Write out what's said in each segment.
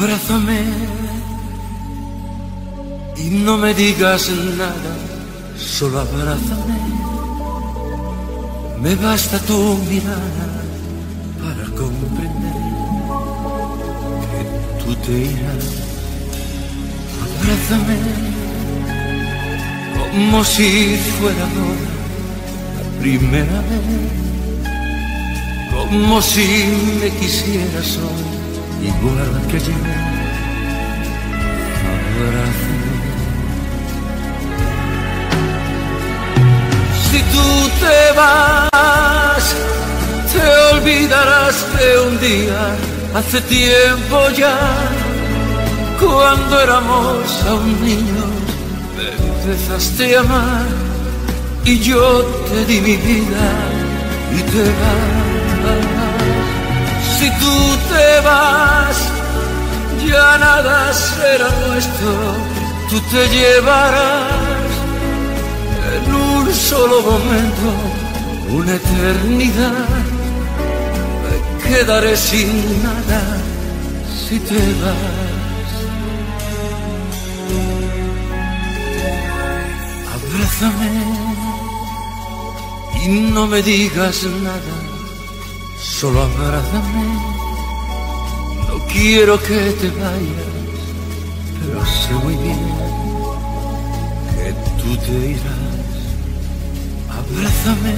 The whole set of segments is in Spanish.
Abrázame y no me digas nada, solo abrázame. Me basta tu mirada para comprender que tú te irás. Abrázame como si fuera ahora la primera vez, como si me quisieras hoy igual que ayer. Abrázame. Si tú te vas, te olvidarás de un día, hace tiempo ya, cuando éramos aún niños, me empezaste a amar y yo te di mi vida y te vas. Si tú te vas, ya nada será nuestro, tú te llevarás en un solo momento una eternidad. Me quedaré sin nada si te vas. Abrázame y no me digas nada, solo abrázame. No quiero que te vayas, pero sé muy bien que tú te irás. Abrázame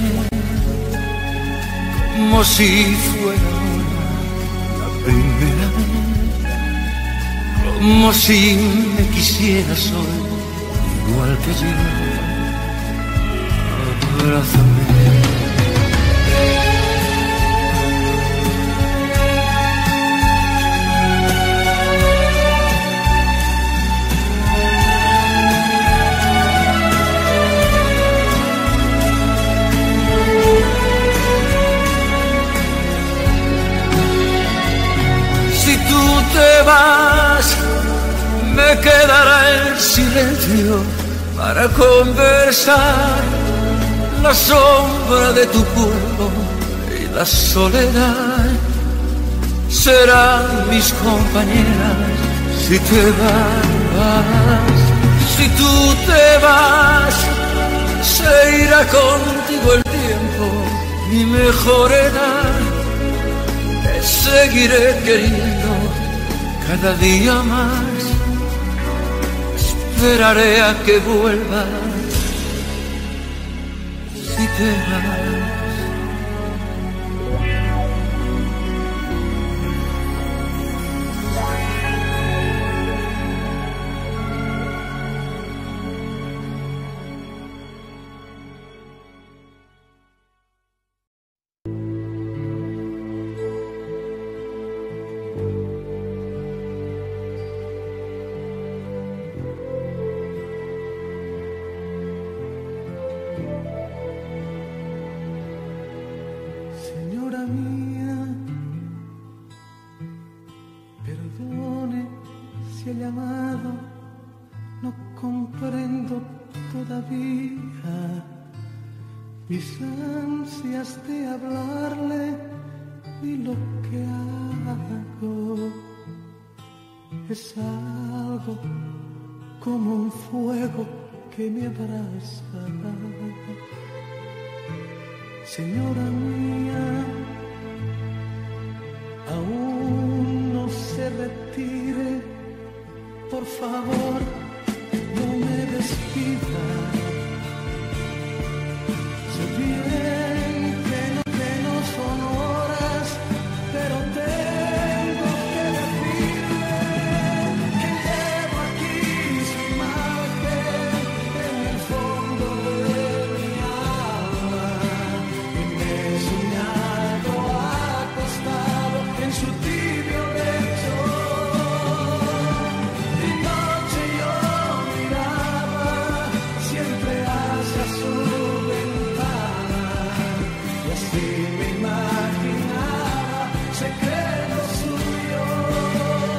como si fuera la primera vez, como si me quisieras hoy igual que ayer. Abrázame. Te vas, me quedará el silencio para conversar, la sombra de tu cuerpo y la soledad serán mis compañeras. Si te vas, si tú te vas, se irá contigo el tiempo, mi mejor edad. Te seguiré queriendo cada día más, esperaré a que vuelvas si te vas. he llamado, no comprendo todavía mis ansias de hablarle y lo que hago es algo como un fuego que me abraza. Señora mía, aún no se retire, por favor, no me despida. Sé bien que no son horas, pero tengo que decirle que llevo aquí su imagen en el fondo de mi alma y me he soñado acostado en su tibio lecho. Y noche yo miraba siempre hacia su ventana y así me imaginaba secretos suyos.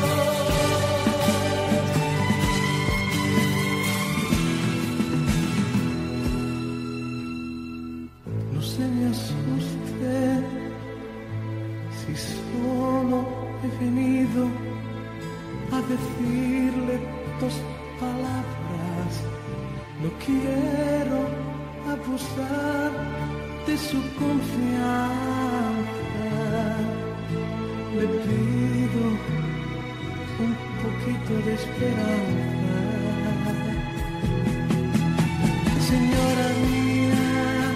No se me asuste si solo he venido a decirle 2 palabras. No quiero abusar de su confianza. Le pido un poquito de esperanza. Señora mía,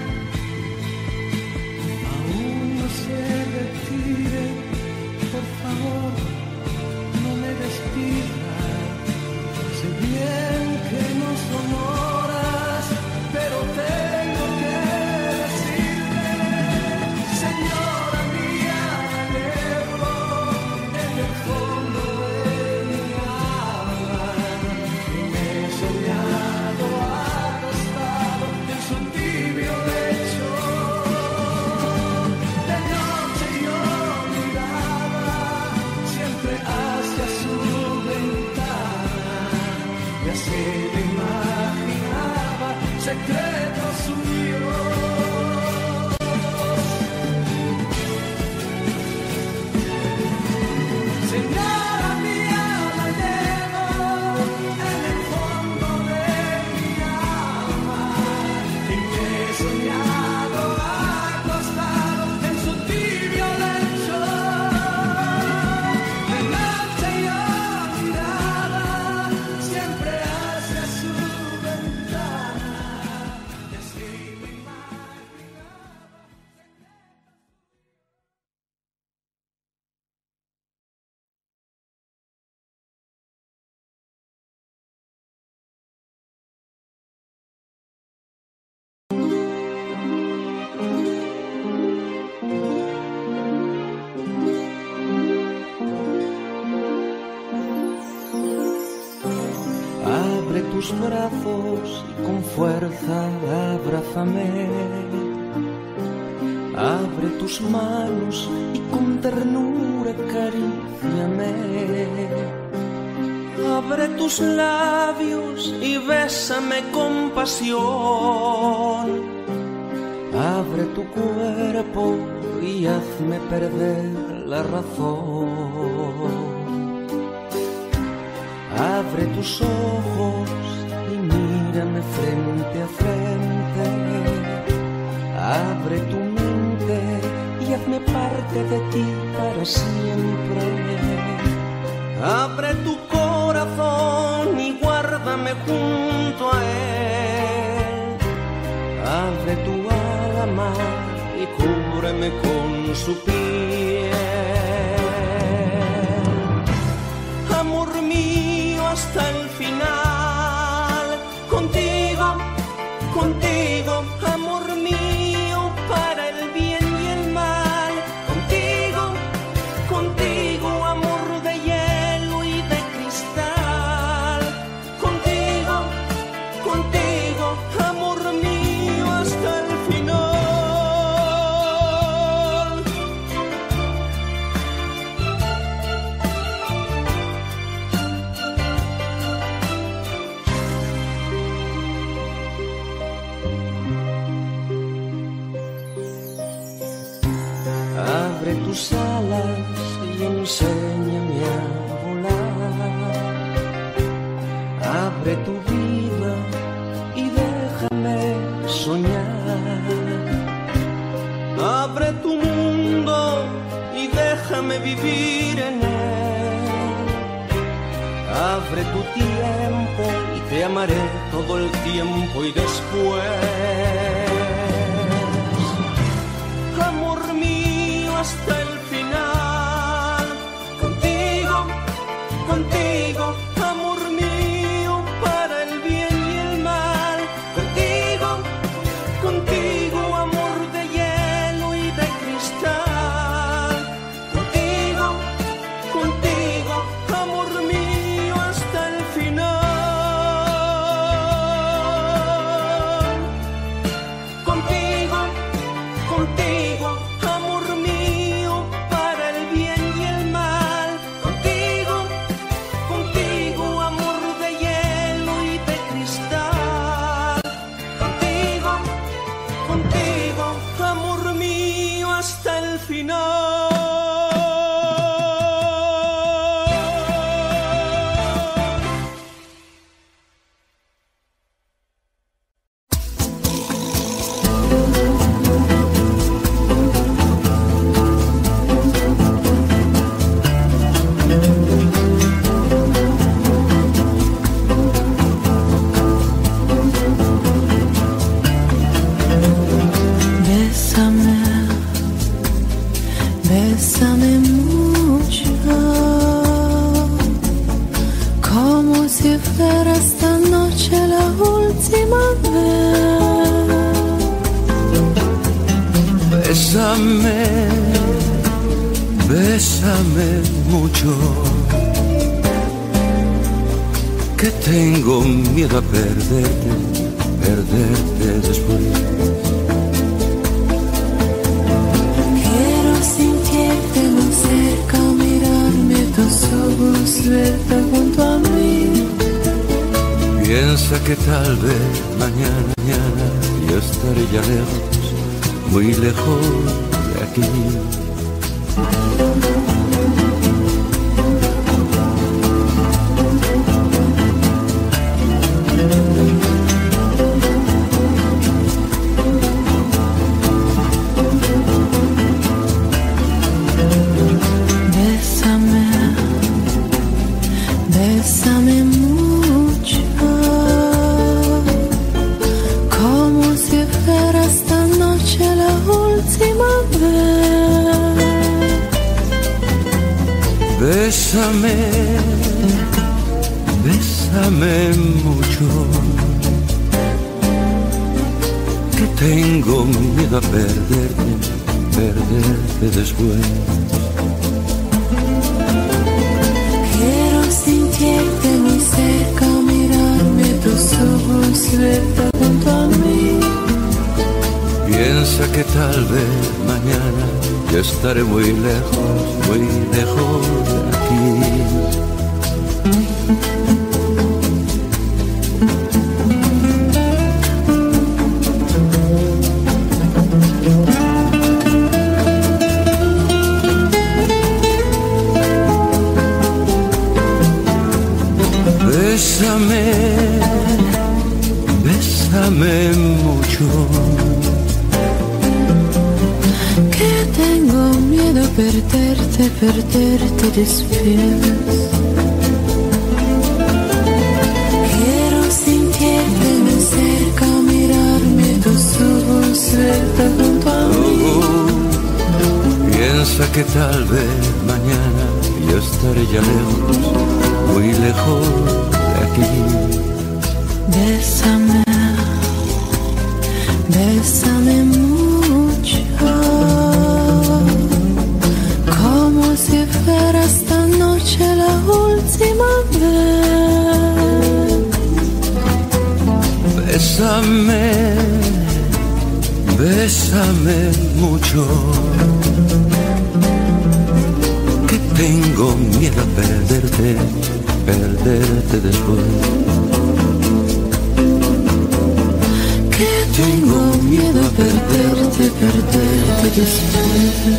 aún no se retire, por favor, no me despida. Sé bien que no son horas, pero tengo que decirle, señora mía, la llevo en el fondo de mi alma. Y me he soñado acostado en su tibio lecho. De noche yo miraba siempre hacia su ventana y así me imaginaba secretos suyos. Señora mía, la llevo en el fondo de mi alma y me he soñado acostado en su tibio lecho. De noche yo miraba siempre hacia su ventana y así me imaginaba. Abre tus brazos y con fuerza abrázame. Abre tus manos y con ternura acaríciame. Abre tus labios y bésame con pasión. Abre tu cuerpo y hazme perder la razón. Abre tus ojos y mírame frente a frente. Abre tu mente y hazme parte de ti para siempre. Abre tu corazón y guárdame junto a él. Abre tu alma y cúbreme con su piel. Amor mío, hasta el final, contigo, contigo, amor mío, para el bien y el mal, contigo, contigo, amor de hielo y de cristal, contigo, contigo, amor mío, hasta el final. Abre tus alas y enséñame a volar. Abre tu vida y déjame soñar. Abre tu mundo y déjame vivir en él. Abre tu tiempo y te amaré todo el tiempo y después. Amor mío, hasta el final, contigo, contigo, amor mío, para el bien y el mal, contigo, contigo, amor de hielo y de cristal, contigo, contigo, amor mío, hasta el final. Bésame mucho, como si fuera esta noche la última vez. Bésame, bésame mucho, que tengo miedo a perderte, perderte después. Quiero sentirte muy cerca, mirarme tus ojos, verte junto a mí. Piensa que tal vez mañana yo estaré ya lejos, muy lejos de aquí. Bésame, bésame mucho, como si fuera esta noche la última vez. Bésame, bésame mucho, que tengo miedo a perderte, perderte después. Quiero sentirte muy cerca, mirarme tus ojos, verte junto a mí. Piensa que tal vez mañana yo estaré muy lejos de aquí. Bésame, bésame mucho, Que tengo miedo a perderte, perderte después. Quiero sentirte muy cerca, mirarme tus ojos, verte junto a mí. Piensa que tal vez mañana yo estaré ya lejos, muy lejos de aquí. Bésame, bésame mucho, como si fuera esta noche la última vez. Bésame, bésame mucho, que tengo miedo a perderte, perderte después. Que tengo miedo a perderte, perderte después.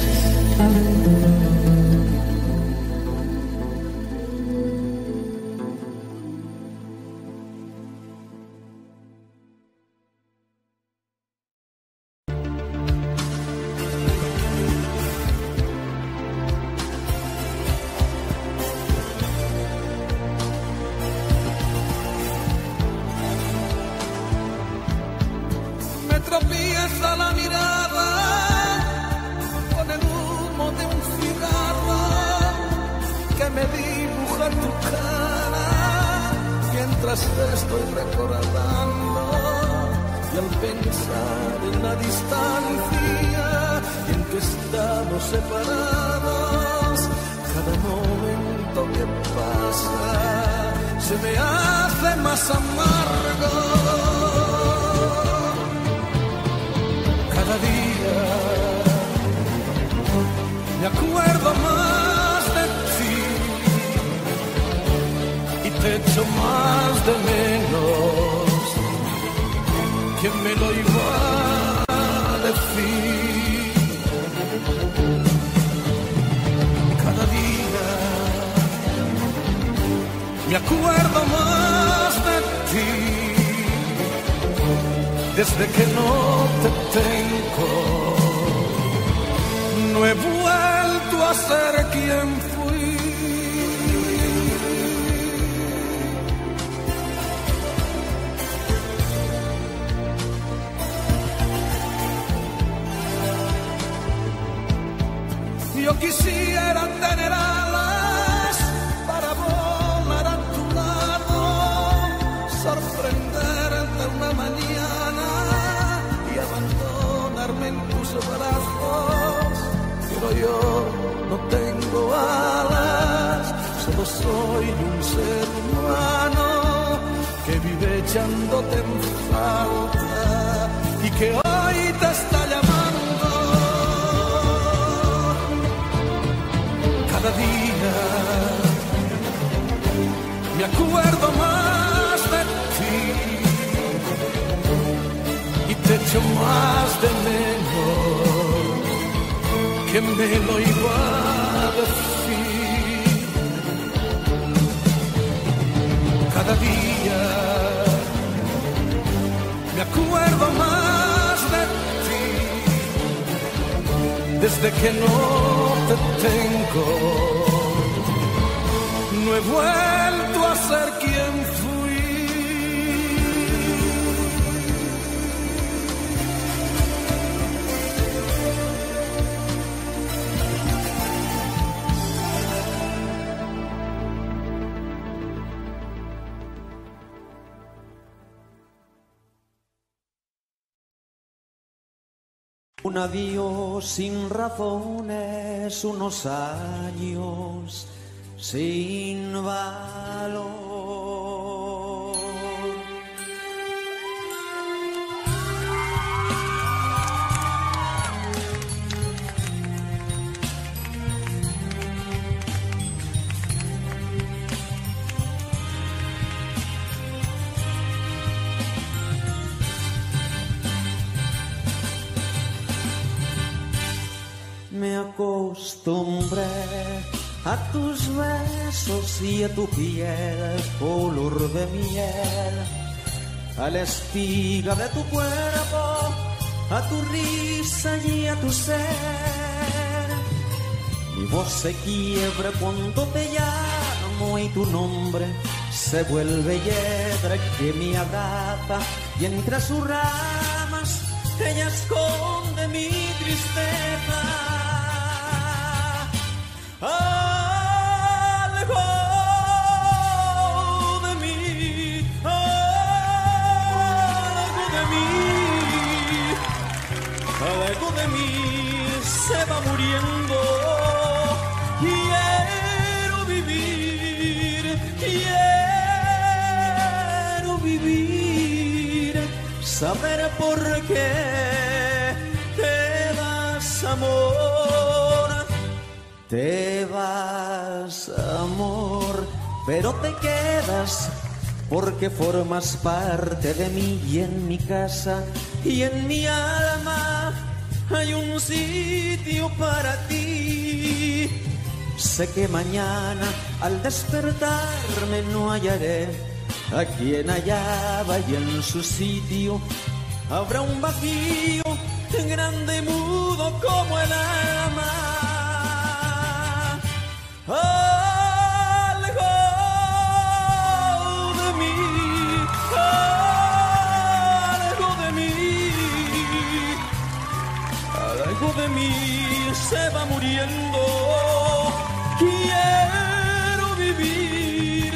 Me tropieza la mirada con el humo de un cigarro que me dibuja tu cara mientras te estoy recordando. Y al pensar en la distancia y en que estamos separados, cada momento que pasa se me hace más amargo. Cada día me acuerdo más de ti y te echo más de menos. ¿Quién me lo iba a decir? Cada día me acuerdo más de ti. Desde que no te tengo, no he vuelto a ser quien fui. Y Yo quisiera tener alas para volar a tu lado, sorprenderte una mañana y abandonarme en tus brazos. Pero yo no tengo alas, solo soy un ser humano que vive echándote en falta y que hoy te está llamando. Cada día me acuerdo más de ti y te echo más de menos que me lo iba a decir. Cada día me acuerdo más de ti desde que no te tengo. No he vuelto a ser quien fui. Un adiós sin razones, unos años sin valor. Me acostumbré a tus besos y a tu piel color de miel, a la espiga de tu cuerpo, a tu risa y a tu ser. Mi voz se quiebra cuando te llamo y tu nombre se vuelve hiedra que me abraza y entre sus ramas ella esconde mi tristeza. Algo de mí, algo de mí, algo de mí se va muriendo. Quiero vivir, quiero vivir, saber por qué te das amor. Te vas, amor, pero te quedas porque formas parte de mí y en mi casa y en mi alma hay un sitio para ti. Sé que mañana al despertarme no hallaré a quien hallaba y en su sitio habrá un vacío grande y mudo como el alma. Algo de mí, algo de mí, algo de mí se va muriendo. Quiero vivir,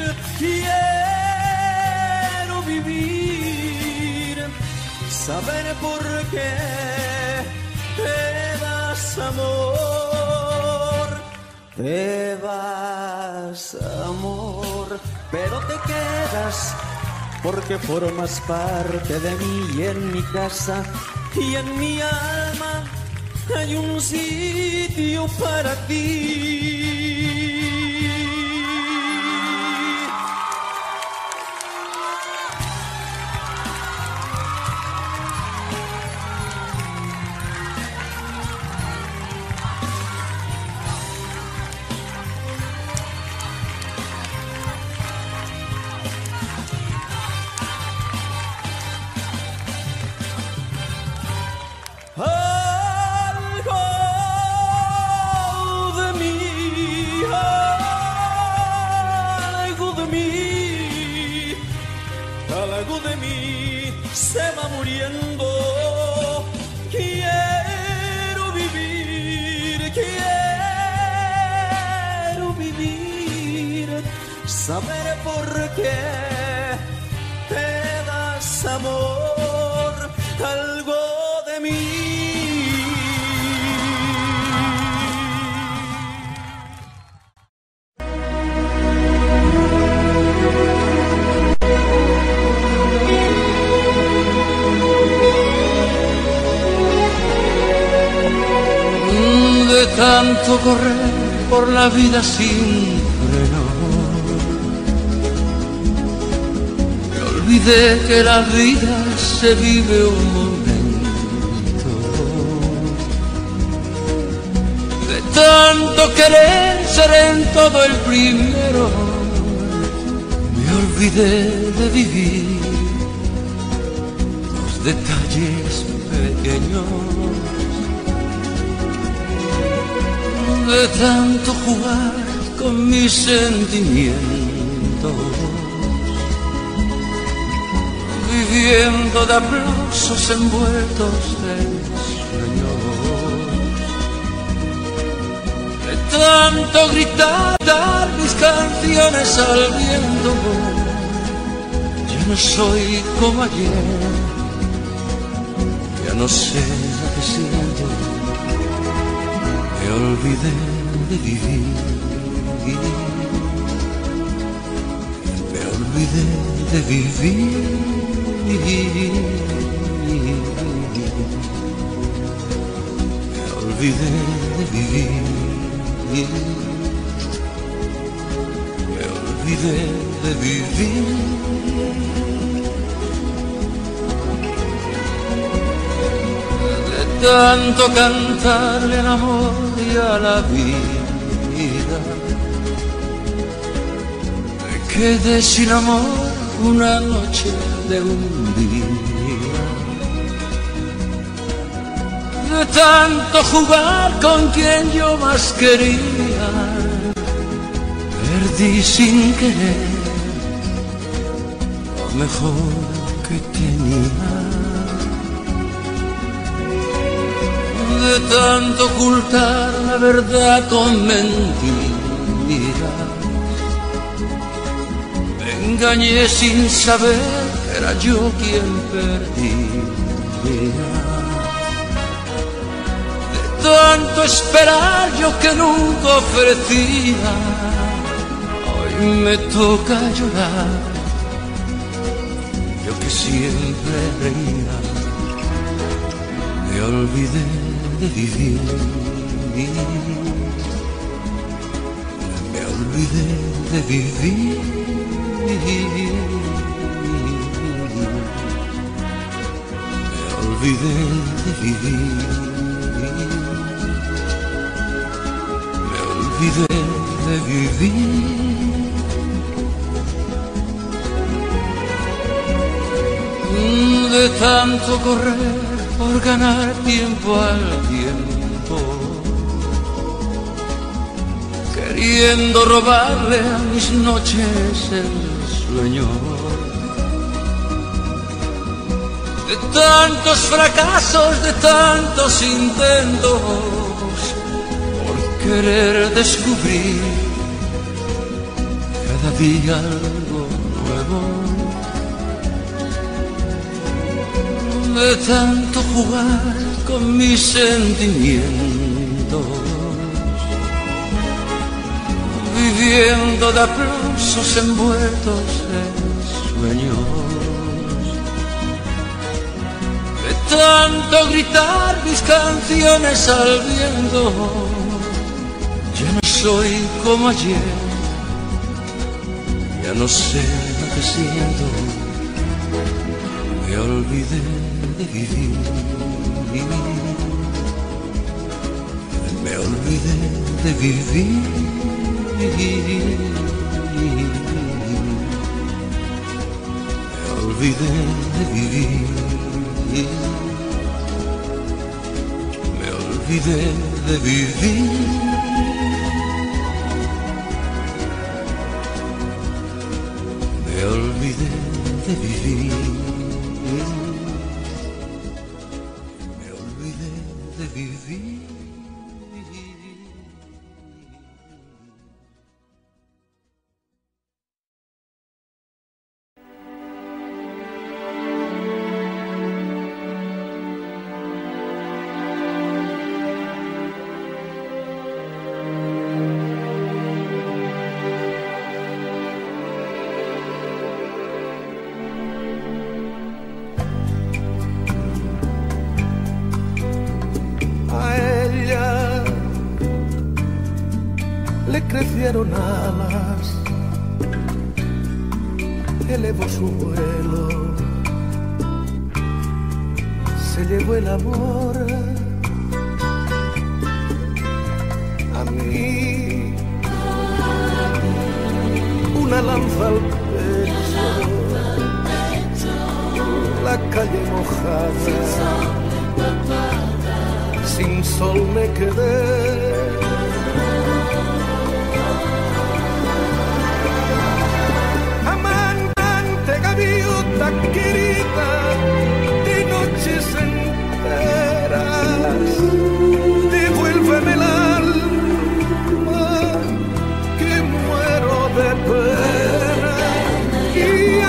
quiero vivir, saber por qué te das amor. Te vas, amor, pero te quedas porque formas parte de mí y en mi casa y en mi alma hay un sitio para ti. Algo de mí, saber por qué te das amor, algo de mí. De tanto correr por la vida sin freno, me olvidé que la vida se vive un momento. De tanto querer ser en todo el primero, me olvidé de vivir los detalles pequeños. De tanto jugar con mis sentimientos, viviendo de aplausos envueltos en sueños. De tanto gritar, dar mis canciones al viento, ya no soy como ayer, ya no sé lo que siento. Me olvidé de vivir, me olvidé de vivir, me olvidé de vivir, me olvidé de vivir. De tanto cantarle al amor y a la vida, me quedé sin amor una noche de un día. De tanto jugar con quien yo más quería, perdí sin querer lo mejor que tenía. De tanto ocultar la verdad con mentiras, me engañé sin saber que era yo quien perdía. De tanto esperar yo que nunca ofrecía, hoy me toca llorar, yo que siempre reía. Me olvidé de vivir, me olvidé de vivir, me olvidé de vivir, me olvidé de vivir. De tanto correr por ganar tiempo al tiempo, queriendo robarle a mis noches el sueño. De tantos fracasos, de tantos intentos, por querer descubrir cada día algo nuevo. De tanto jugar con mis sentimientos, viviendo de aplausos envueltos en sueños. De tanto gritar mis canciones al viento, ya no soy como ayer, ya no sé lo que siento. Me olvidé de vivir, me olvidé de vivir, me olvidé de vivir, me olvidé de vivir, me olvidé de vivir. Me olvidé de vivir. le crecieron alas, elevó su vuelo, se llevó el amor. A mí una lanza al pecho, la calle mojada, sin sol me quedé. Amante, gaviota querida, de noches enteras, devuélveme el alma, que muero de pena y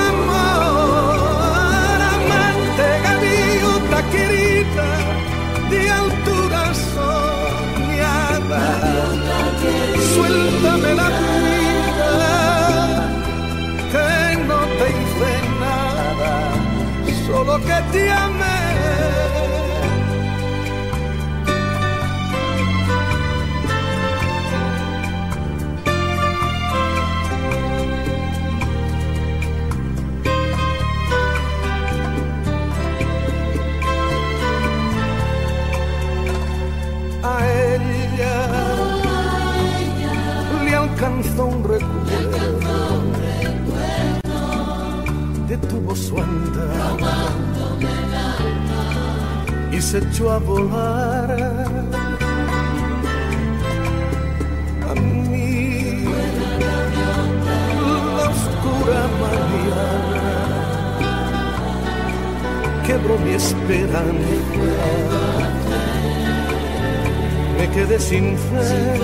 amor. Amante, gaviota querida, de altura soñada, suéltame la vida, que no te hice nada, solo que te amé. Alcanzó un recuerdo, detuvo su andar y se echó a volar. A mí la oscura mañana quebró mi esperanza, me quedé sin fe.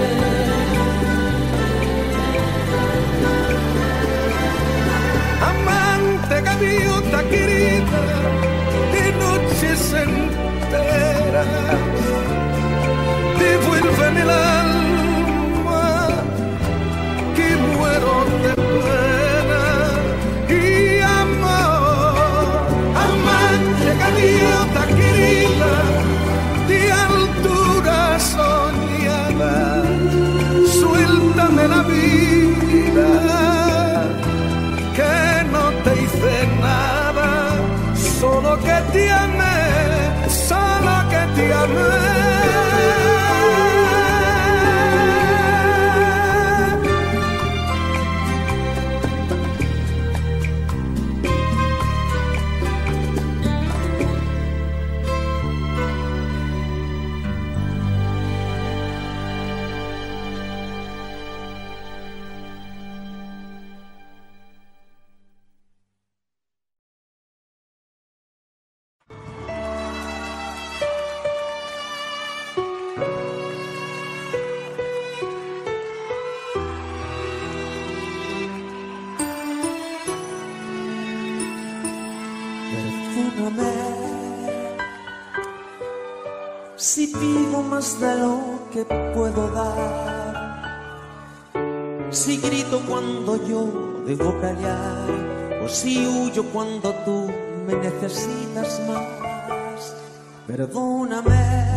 Amante, gaviota querida, de noches enteras, devuélveme el alma, que muero de pena y amor. Amante, gaviota querida, de altura soñada, suéltame la vida, que no te hice nada, solo que te amé, solo que te amé. Si pido más de lo que puedo dar, si grito cuando yo debo callar, o si huyo cuando tú me necesitas más, perdóname.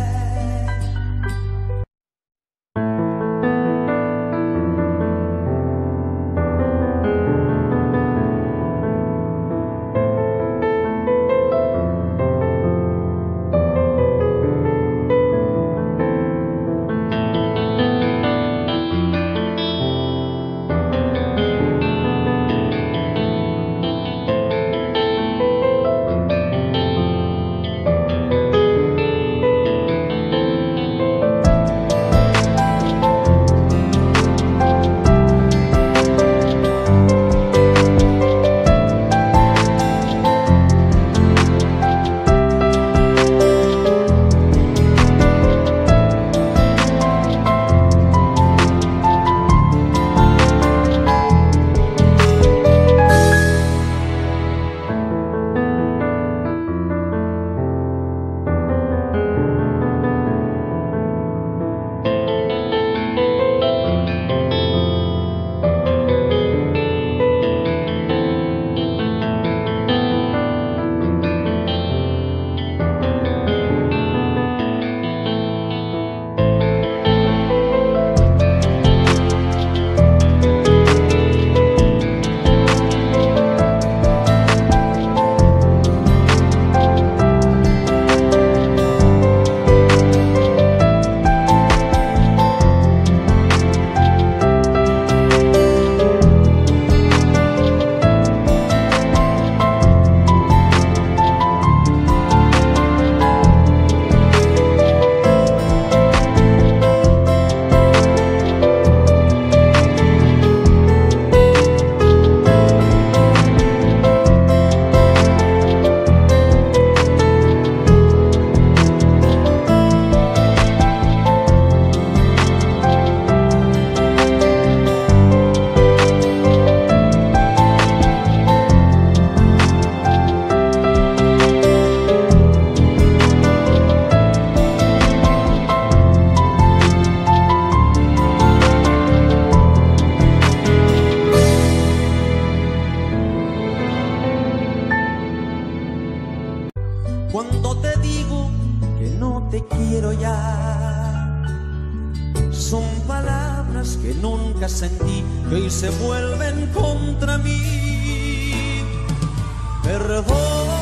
que nunca sentí, que hoy se vuelven contra mí. Perdóname,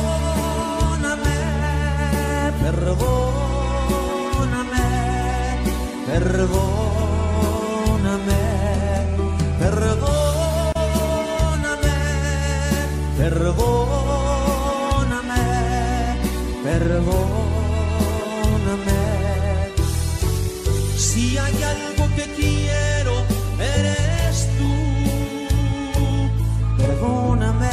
perdóname, perdóname, perdóname, perdóname, perdóname. Si hay algo que quiero, eres tú. Perdóname.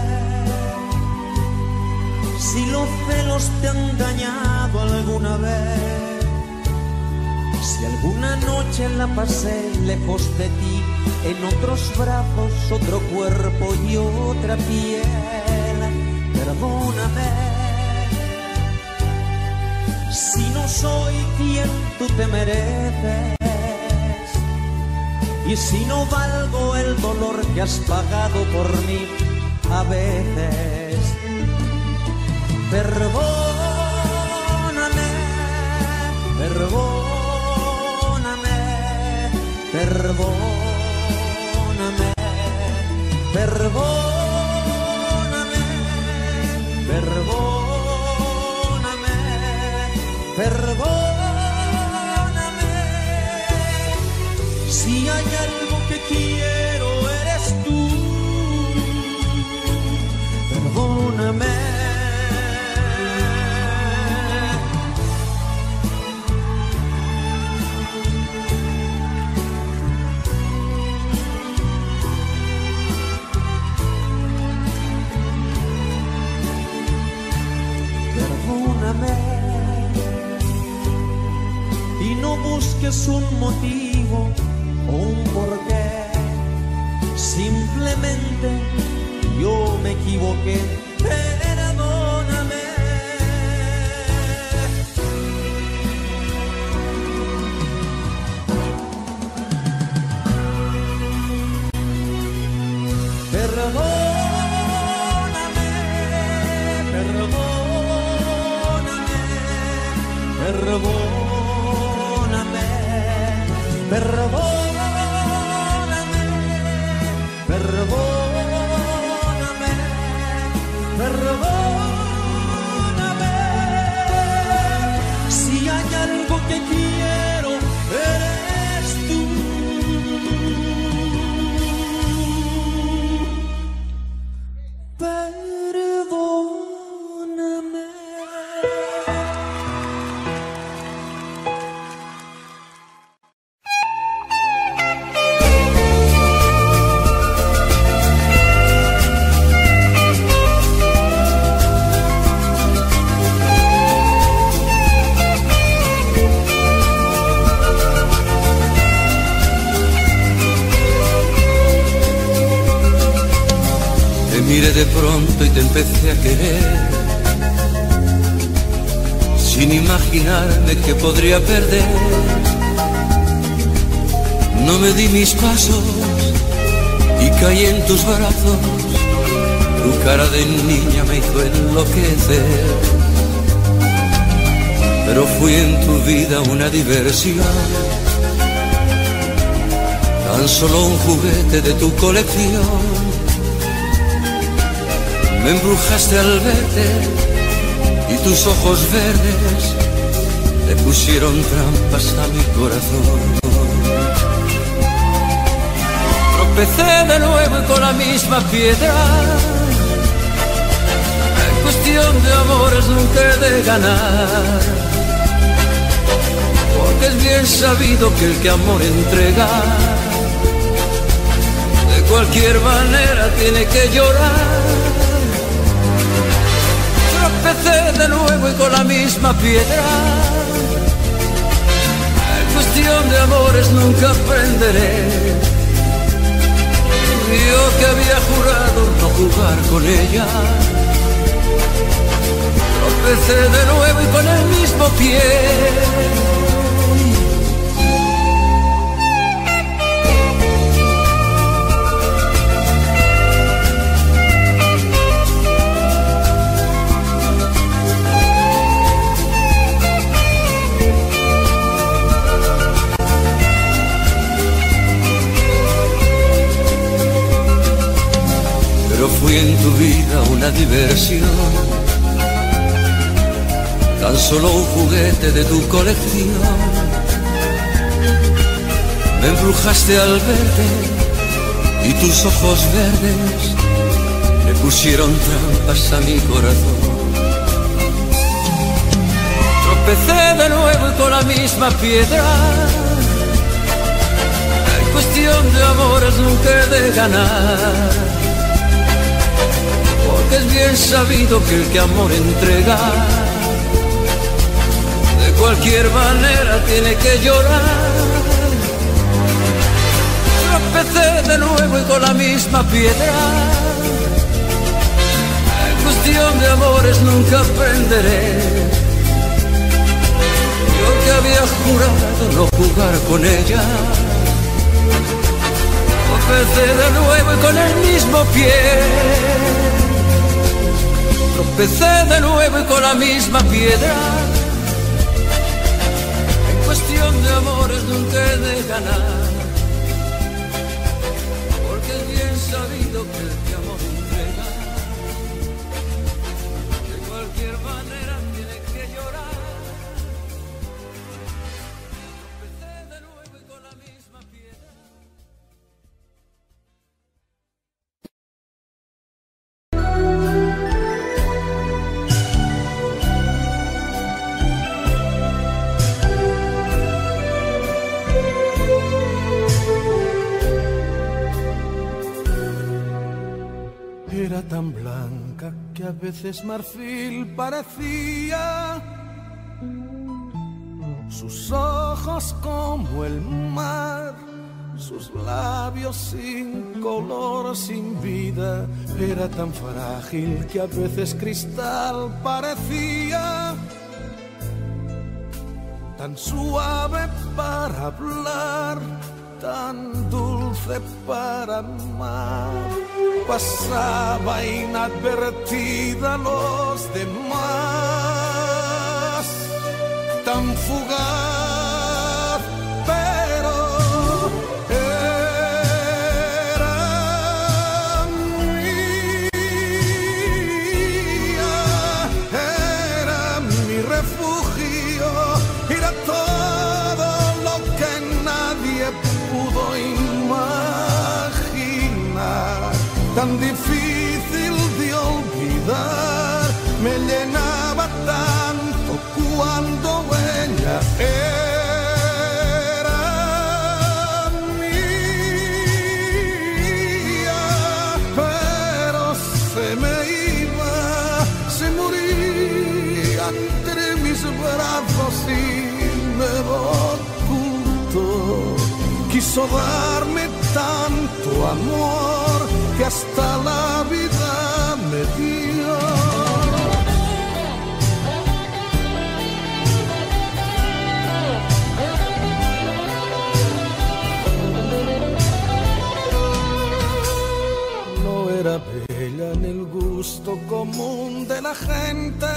Si los celos te han dañado alguna vez, si alguna noche la pasé lejos de ti, en otros brazos, otro cuerpo y otra piel, perdóname. Si no soy quien tú te mereces, y si no valgo el dolor que has pagado por mí a veces, perdóname, perdóname, perdóname, perdóname, perdóname, perdóname. Si hay algo que quiero, eres tú. Perdóname. Y no busques un motivo o un porqué, simplemente yo me equivoqué, perdóname. Perdóname, perdóname, perdóname, perdóname, perdóname, perdóname. Si hay algo que quiero, eres tú. Perdóname. Te miré de pronto y te empecé a querer, sin imaginarme que podría perder. No me di mis pasos y caí en tus brazos. Tu cara de niña me hizo enloquecer, pero fui en tu vida una diversión, tan solo un juguete de tu colección. Me embrujaste al verte y tus ojos verdes le pusieron trampas a mi corazón. Tropecé de nuevo y con la misma piedra. En cuestión de amores nunca he de ganar, porque es bien sabido que el que amor entrega, de cualquier manera tiene que llorar. Tropecé de nuevo y con la misma piedra. En cuestión de amores nunca aprenderé. Yo que había jurado no jugar con ella. Tropecé de nuevo y con el mismo pie. tu vida una diversión, tan solo un juguete de tu colección. Me embrujaste al verte y tus ojos verdes le pusieron trampas a mi corazón. Tropecé de nuevo y con la misma piedra. En cuestión de amores nunca he de ganar, porque es bien sabido que el que amor entrega de cualquier manera tiene que llorar. Tropecé de nuevo y con la misma piedra. En cuestión de amores nunca aprenderé. Yo que había jurado no jugar con ella. Tropecé de nuevo y con el mismo pie. Tropecé de nuevo y con la misma piedra. En cuestión de amores nunca he de ganar, porque es bien sabido que el que amor entrega de cualquier manera tiene que llorar. Tropecé de nuevo y con la misma piedra. Era tan blanca que a veces marfil parecía, sus ojos como el mar, sus labios sin color, sin vida. Era tan frágil que a veces cristal parecía, tan suave para hablar, tan dulce para amar. Pasaba inadvertida a los demás, tan fugaz, pero era mía, era mi refugio, era todo lo que nadie pudo imaginar. Tan difícil de olvidar, me llenaba tanto cuando ella era mía, pero se me iba, se moría entre mis brazos y me ocultó. Quiso darme tanto amor que hasta la vida me dio. No era bella en el gusto común de la gente,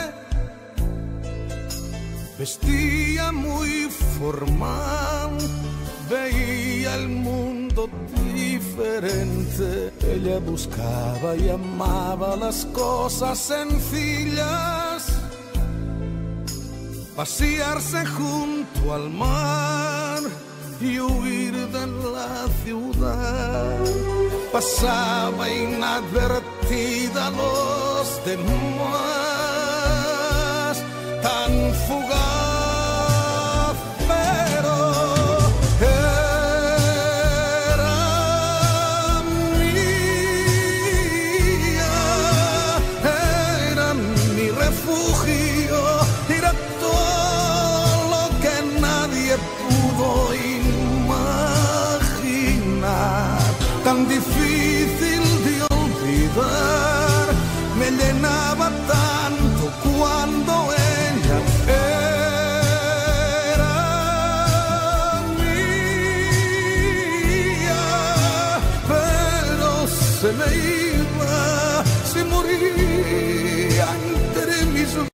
vestía muy formal, veía el mundo diferente. Ella buscaba y amaba las cosas sencillas, pasearse junto al mar y huir de la ciudad. Pasaba inadvertida a los demás, tan fugaz, pero tan difícil de olvidar, me llenaba tanto cuando ella era mía, pero se me iba, se moría entre mis brazos.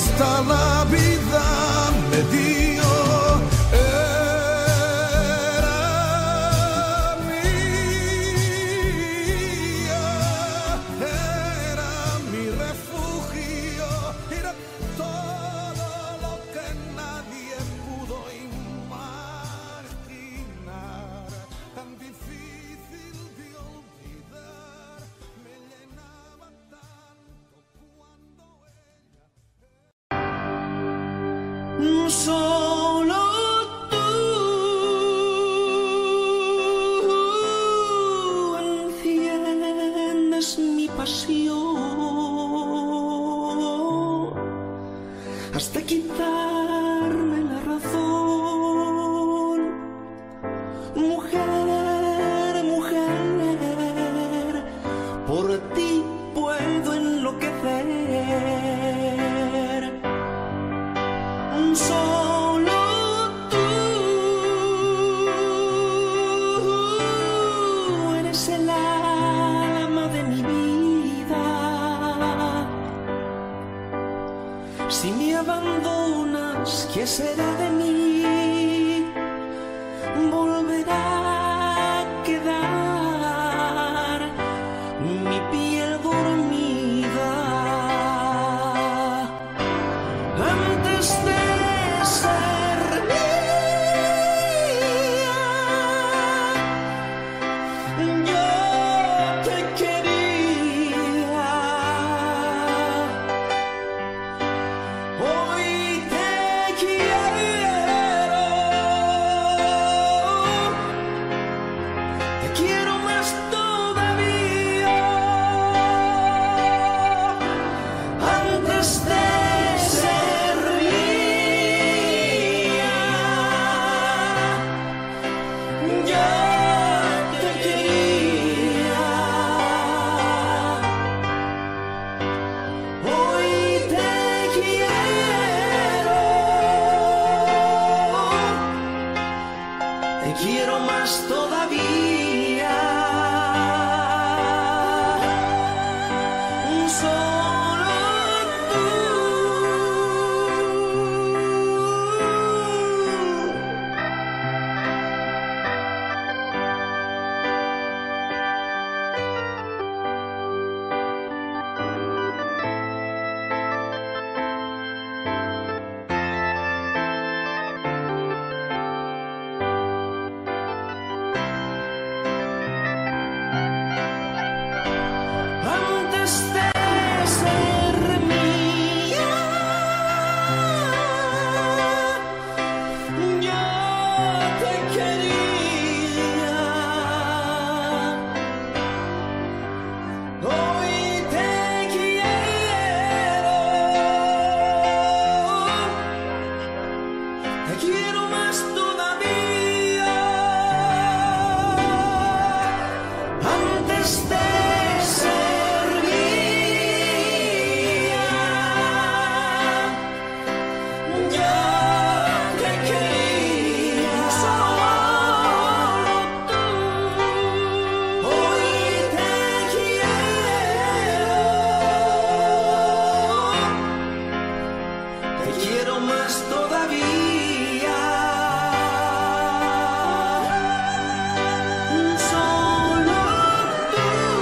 hasta la vida me dio. Era mi refugio, era todo lo que nadie pudo imaginar, tan difícil de olvidar, me llenaba tanto cuando ella... Solo tú enciendes mi pasión hasta quitarme la razón. Mujer, mujer, por ti puedo enloquecer. Solo tú eres el alma de mi vida. Si me abandonas, ¿qué será de mí? Volverá a quedar mi piel dormida. Antes de ser mía, yo te quería. Hoy te quiero. Te quiero más todavía. Antes de ser mía, yo te quería. Hoy te quiero. Te quiero más todavía. Solo tú. Antes de ser mía, yo te quería. Hoy te quiero. Te quiero más todavía. Antes de ser mía, yo te quería. Solo tú. Hoy te quiero. Te quiero más todavía. Solo tú.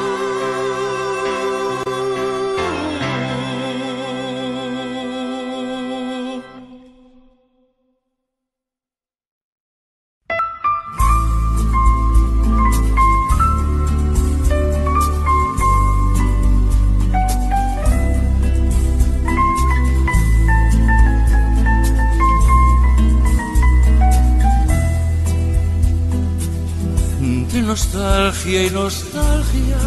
Entre nostalgia y nostalgia,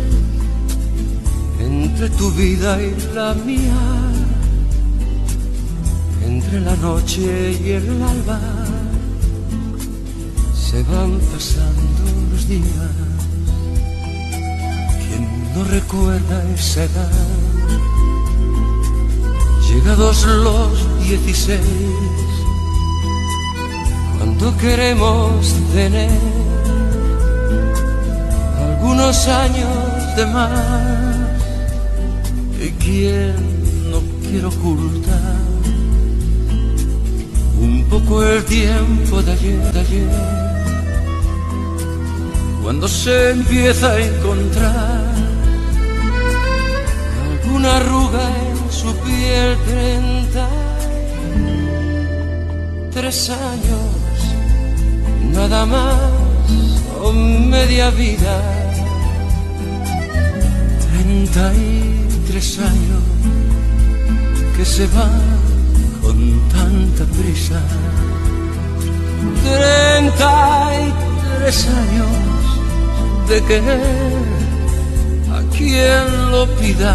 entre tu vida y la mía, entre la noche y el alba, se van pasando los días. ¿Quién no recuerda esa edad? Llegados los 16, cuando queremos tener algunos años de más. ¿Y quién no quiero ocultar un poco el tiempo de ayer, cuando se empieza a encontrar alguna arruga en su piel. 33 años, nada más, o media vida. 33 años que se van con tanta prisa. 33 años de querer a quien lo pida.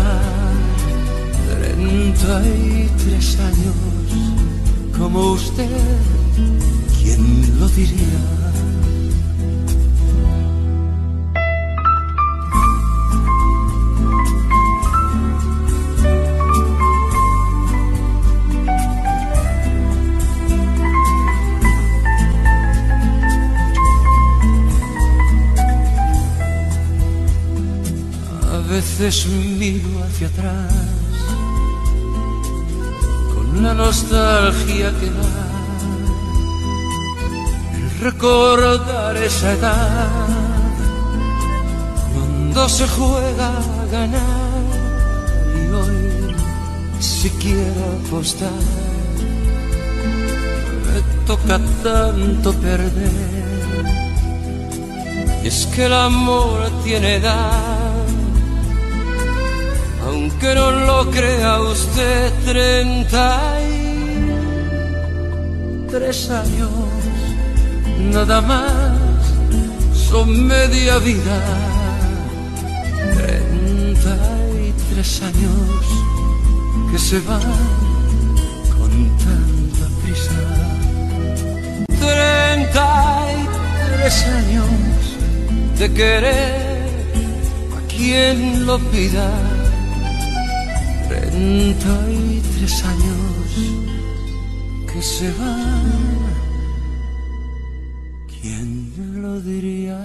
33 años como usted, ¿quién lo diría? A veces miro hacia atrás con la nostalgia que da el recordar esa edad cuando se juega a ganar. Y hoy, si quiero apostar, me toca tanto perder. Y es que el amor tiene edad, aunque no lo crea usted. 33 años, nada más, son media vida. 33 años que se van con tanta prisa. 33 años de querer a quien lo pida. 33 años que se van, ¿quién lo diría?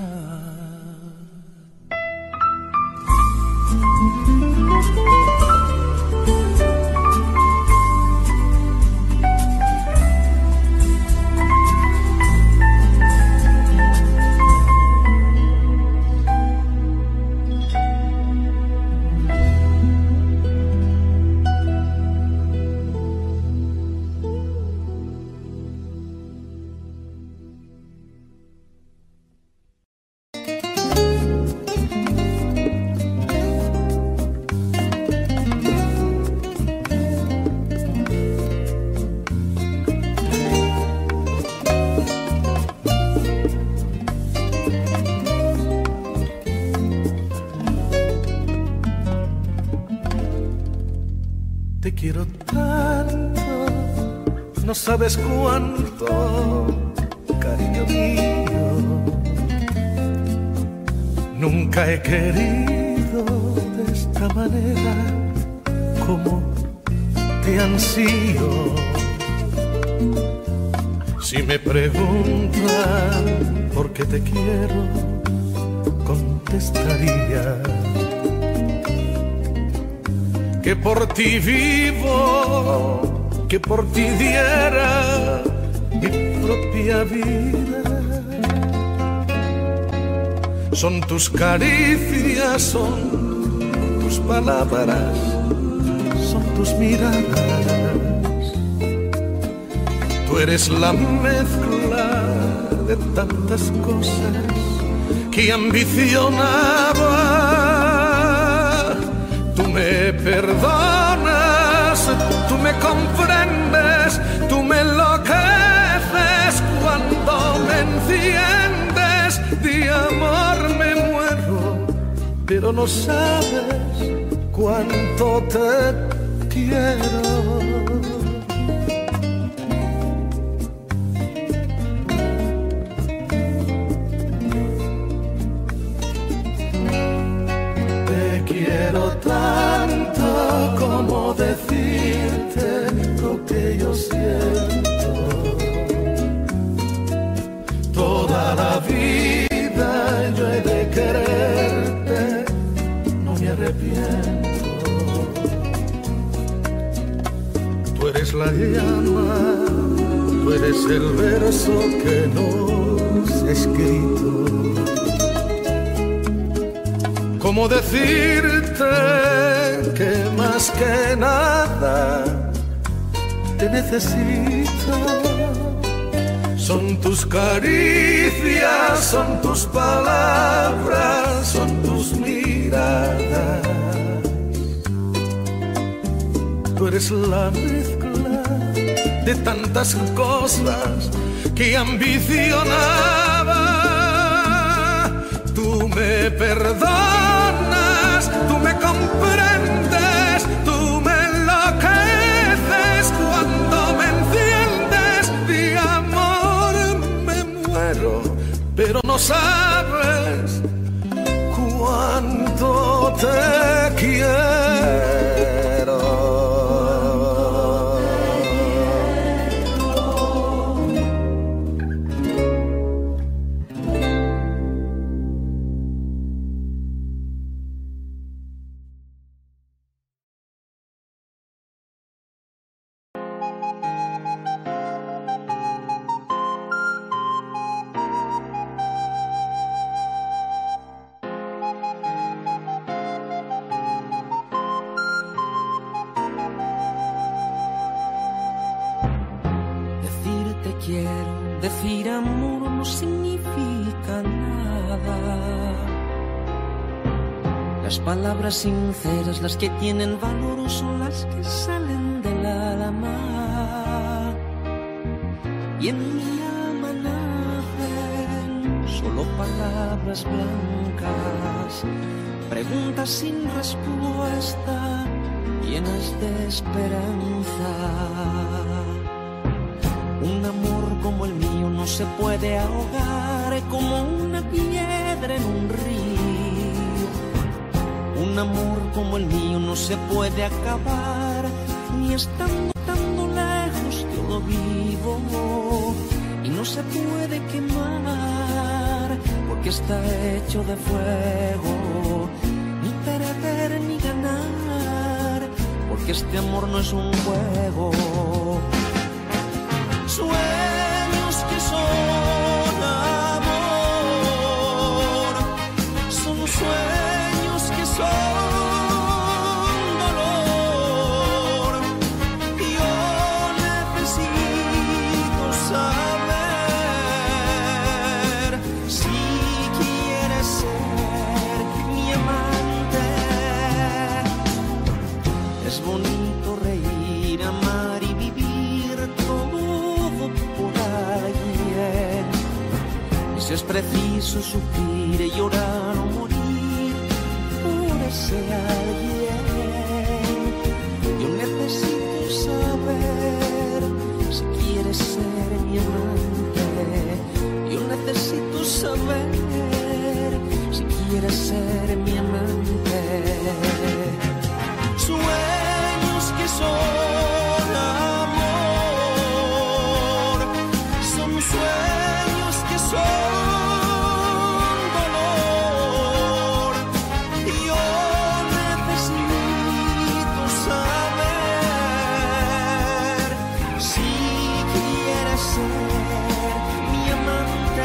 Te quiero tanto, no sabes cuánto, cariño mío. Nunca he querido de esta manera como te ansío. Si me preguntan por qué te quiero, contestaría que por ti vivo, que por ti diera mi propia vida. Son tus caricias, son tus palabras, son tus miradas. Tú eres la mezcla de tantas cosas que ambicionaba. Tú me perdonas, tú me comprendes, tú me enloqueces cuando me enciendes. De amor me muero, pero no sabes cuánto te quiero. Quiero tanto como decirte lo que yo siento. Toda la vida yo he de quererte, no me arrepiento. la llama, tú eres el verso que nos he escrito. ¿Cómo decirte que más que nada te necesito? Son tus caricias, son tus palabras, son tus miradas. Tú eres la mezcla de tantas cosas que ambicionaba. Tú me perdonas, tú me comprendes, tú me enloqueces cuando me enciendes. De amor me muero, pero no sabes cuánto te quiero. Decir amor no significa nada. Las palabras sinceras, las que tienen valor, son las que salen del alma. Y en mi alma nacen solo palabras blancas, preguntas sin respuesta, llenas de esperanza. Un amor como el mío no se puede ahogar como una piedra en un río. Un amor como el mío no se puede acabar, ni estando tan lejos yo lo vivo. Y no se puede quemar, porque está hecho de fuego. Ni perder ni ganar, porque este amor no es un juego. Sueños que son amor, son sueños que son dolor. Yo necesito saber si quieres ser mi amante. Es bonito reír, amar y vivir todo por alguien. Y si es preciso sufrir, llorar o morir por ese alguien, yo necesito saber si quieres ser mi amante. Yo necesito saber si quieres ser mi amante. Sueños que son amor, son sueños que son dolor. Yo necesito saber si quieres ser mi amante.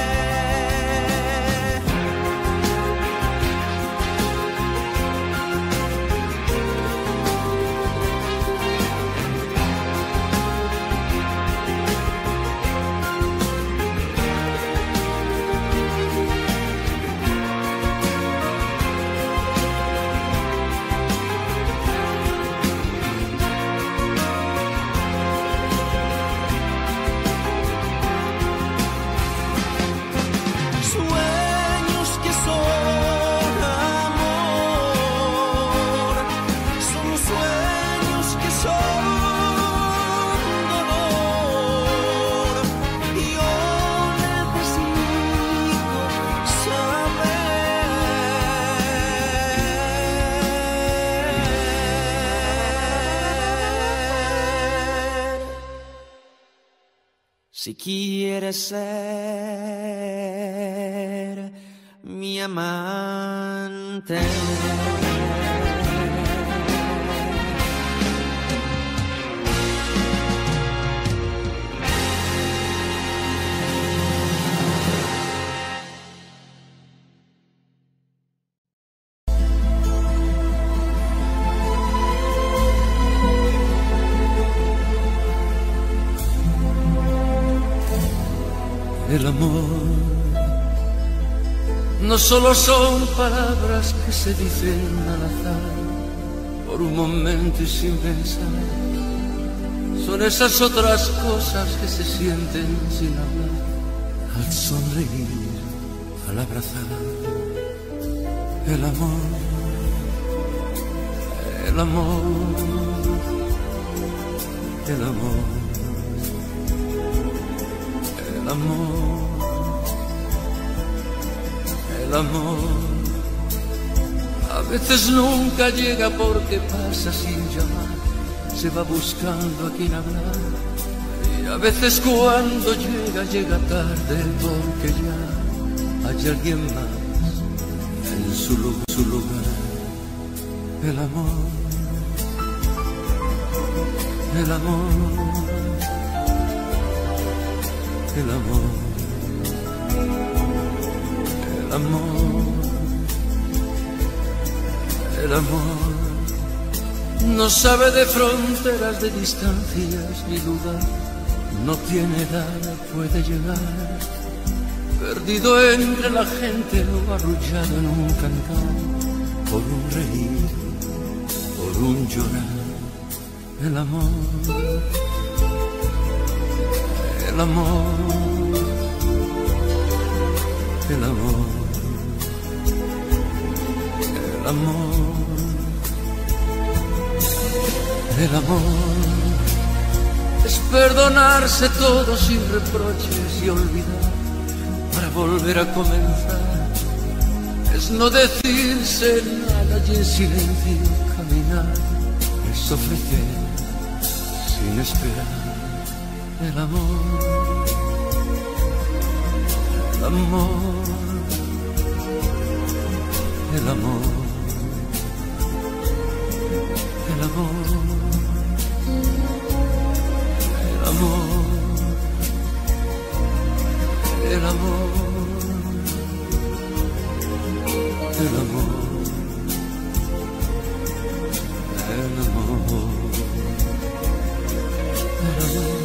Sueños que son amor, son sueños que son dolor. Yo necesito saber si quieres ser mi amante. El amor no solo son palabras que se dicen al azar, por un momento y sin pensar. Son esas otras cosas que se sienten sin hablar, al sonreír, al abrazar. El amor, el amor, el amor, el amor, el amor. A veces nunca llega porque pasa sin llamar, se va buscando a quien hablar. Y a veces cuando llega, llega tarde porque ya hay alguien más en su lugar. El amor, el amor, el amor, el amor, el amor. No sabe de fronteras, de distancias ni lugar, no tiene edad, puede llegar, perdido entre la gente o arrullado en un cantar, por un reír, por un llorar. El amor, el amor, el amor, el amor. El amor es perdonarse todo sin reproches y olvidar para volver a comenzar. Es no decirse nada y en silencio caminar. Es ofrecer sin esperar. El amor, el amor, el amor, el amor. El amor, el amor, el amor, el amor, el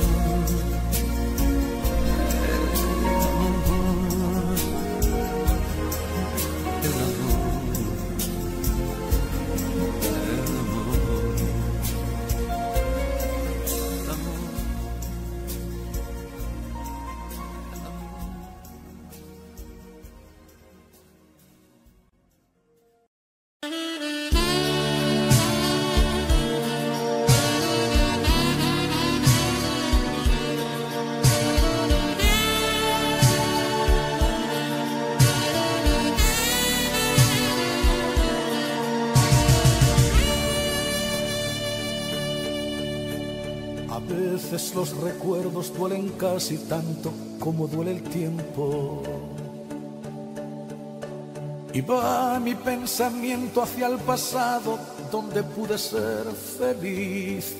Los recuerdos duelen casi tanto como duele el tiempo. Y va mi pensamiento hacia el pasado donde pude ser feliz,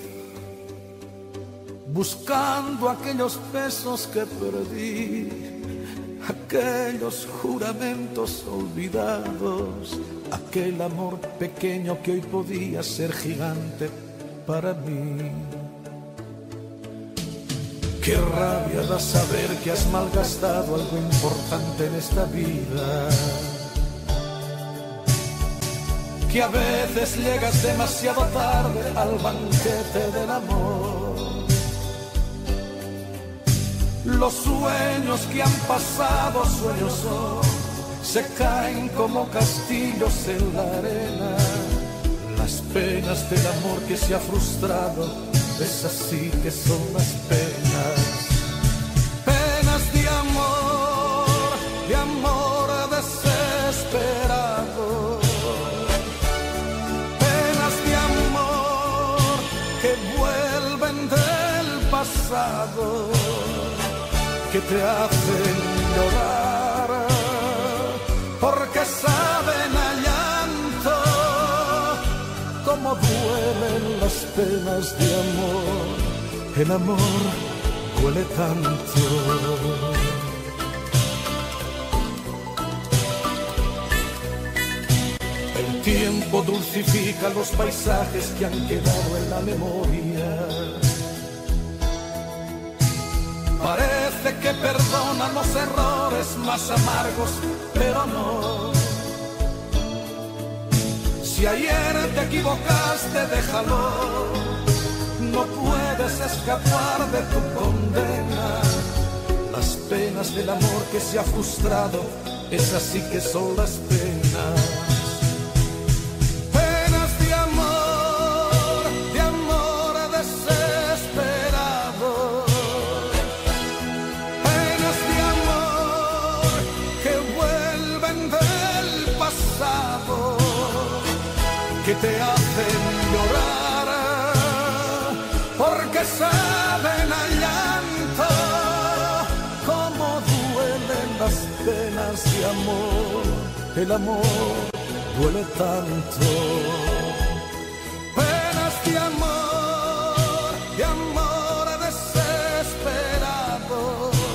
buscando aquellos besos que perdí, aquellos juramentos olvidados, aquel amor pequeño que hoy podía ser gigante para mí. Qué rabia da saber que has malgastado algo importante en esta vida, que a veces llegas demasiado tarde al banquete del amor. Los sueños que han pasado, sueños son, se caen como castillos en la arena. Las penas del amor que se ha frustrado, esas sí que son las penas. Penas de amor desesperado. Penas de amor que vuelven del pasado, que te hacen llorar, porque saben a llanto cómo duelen las penas de amor. El amor duele tanto. El tiempo dulcifica los paisajes que han quedado en la memoria. Parece que perdona los errores más amargos, pero no. Si ayer te equivocaste, déjalo. No puedes escapar de tu condena. Las penas del amor que se ha frustrado, esas sí que son las penas. Penas de amor desesperado. Penas de amor que vuelven del pasado, que te hacen llorar, porque saben a llanto cómo duelen las penas de amor. El amor duele tanto. Penas de amor desesperado.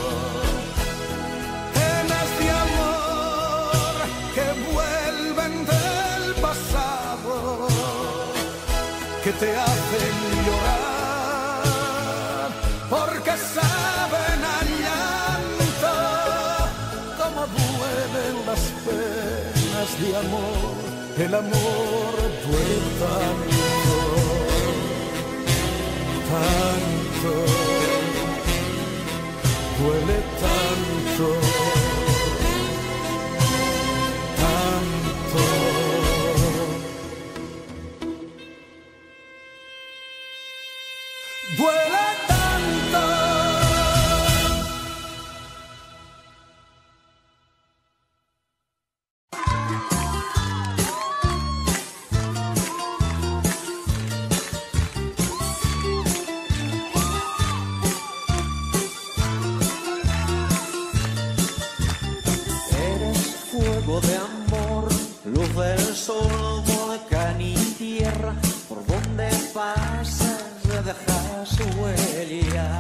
Penas de amor que vuelven del pasado, que te hacen llorar, porque saben a llanto cómo duelen las penas de amor. El amor duele tanto, tanto, duele tanto, tanto. Duele tanto. Eres fuego de amor, luz del sol, volcán y tierra, por donde pasas dejas huella.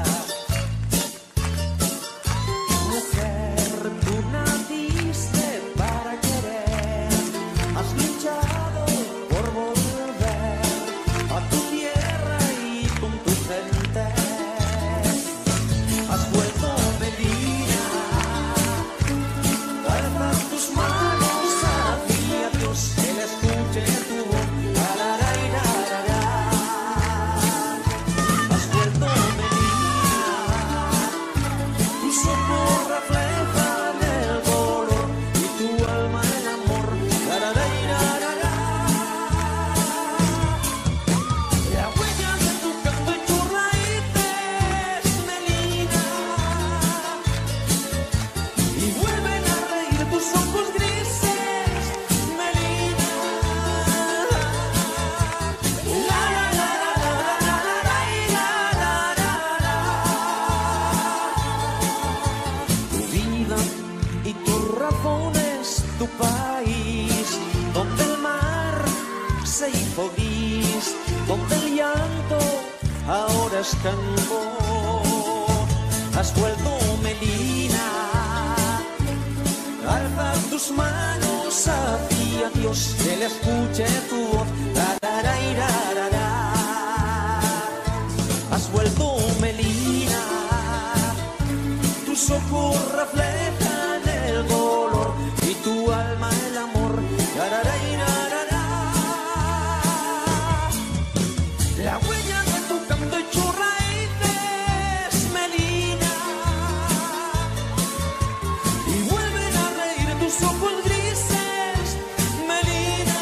Mujer, tú naciste para querer, has luchado por volver a tu tierra y con tu gente. Has vuelto Medina, alza tus manos hacia Dios, que le escuche tu voz. Tu país, donde el mar se hizo gris, donde el llanto ahora es canto. Has vuelto Melina, alza tus manos hacia Dios, que le escuche tu voz. Has vuelto Melina, tus ojos reflejan el dolor y tu alma el amor. La huella de tu canto y tus raíces, Melina, y vuelven a reír tus ojos grises, Melina.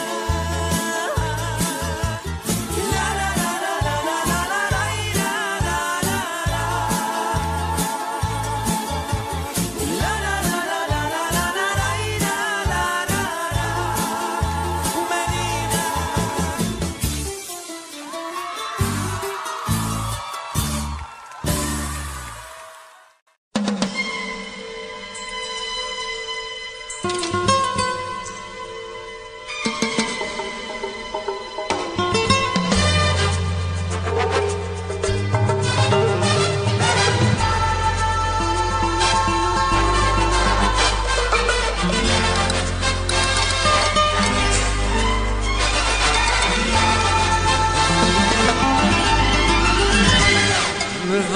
La la la la la la la la la la la la la.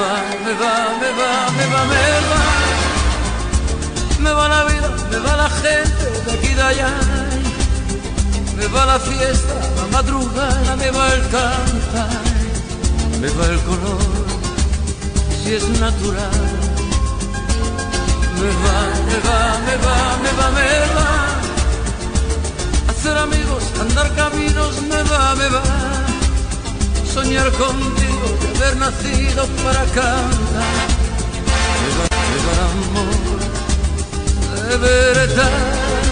Me va la vida, me va la gente de aquí de allá. Me va la fiesta, la madrugada, me va el cantar, me va el color, si es natural. Me va. Hacer amigos, andar caminos, me va. Soñar contigo, de haber nacido para cantar. Me va el amor, de verdad.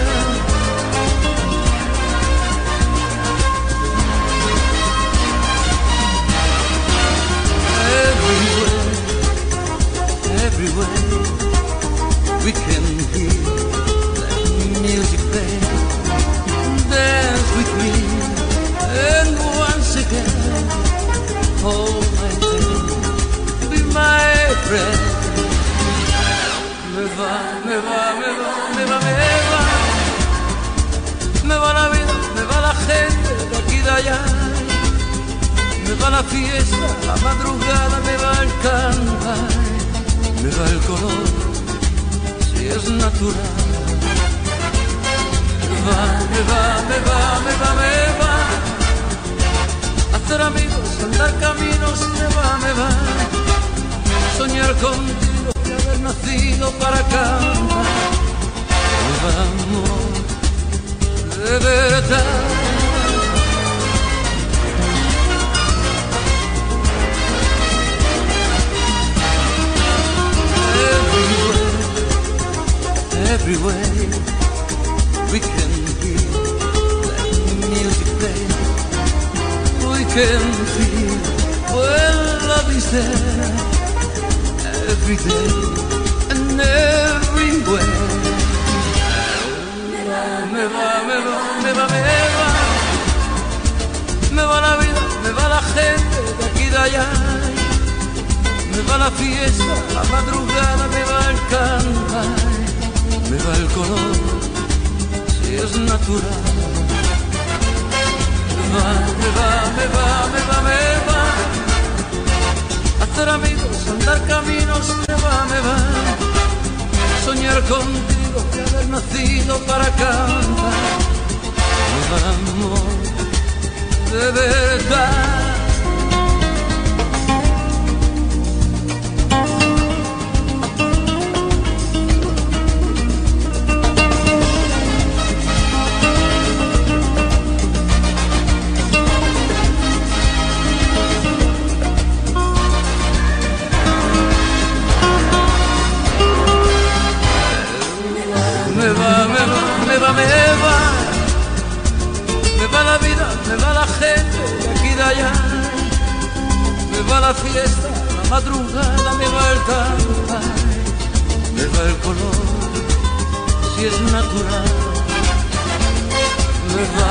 Everywhere we can hear the music play. Dance with me, and once again, hold my hand, be my friend. Me va la vida, me va la gente de aquí de allá. Me va la fiesta, la madrugada, me va el cantar, me va el color, si es natural. Me va. Hacer amigos, andar caminos, me va. Soñar contigo, de haber nacido para cantar. Me va amor, de verdad. Everywhere we can hear that music play. We can feel when love is there. Every day and everywhere. Me va la vida, me va la gente de aquí de allá. Me va la fiesta, la madrugada, me va el cantar, me va el color, si es natural. Me va. Hacer amigos, andar caminos, me va. Soñar contigo, de haber nacido para cantar. Me va amor, de verdad. Me va la vida, me va la gente de aquí de allá. Me va la fiesta, la madrugada, me va el cantar, me va el color, si es natural. Me va.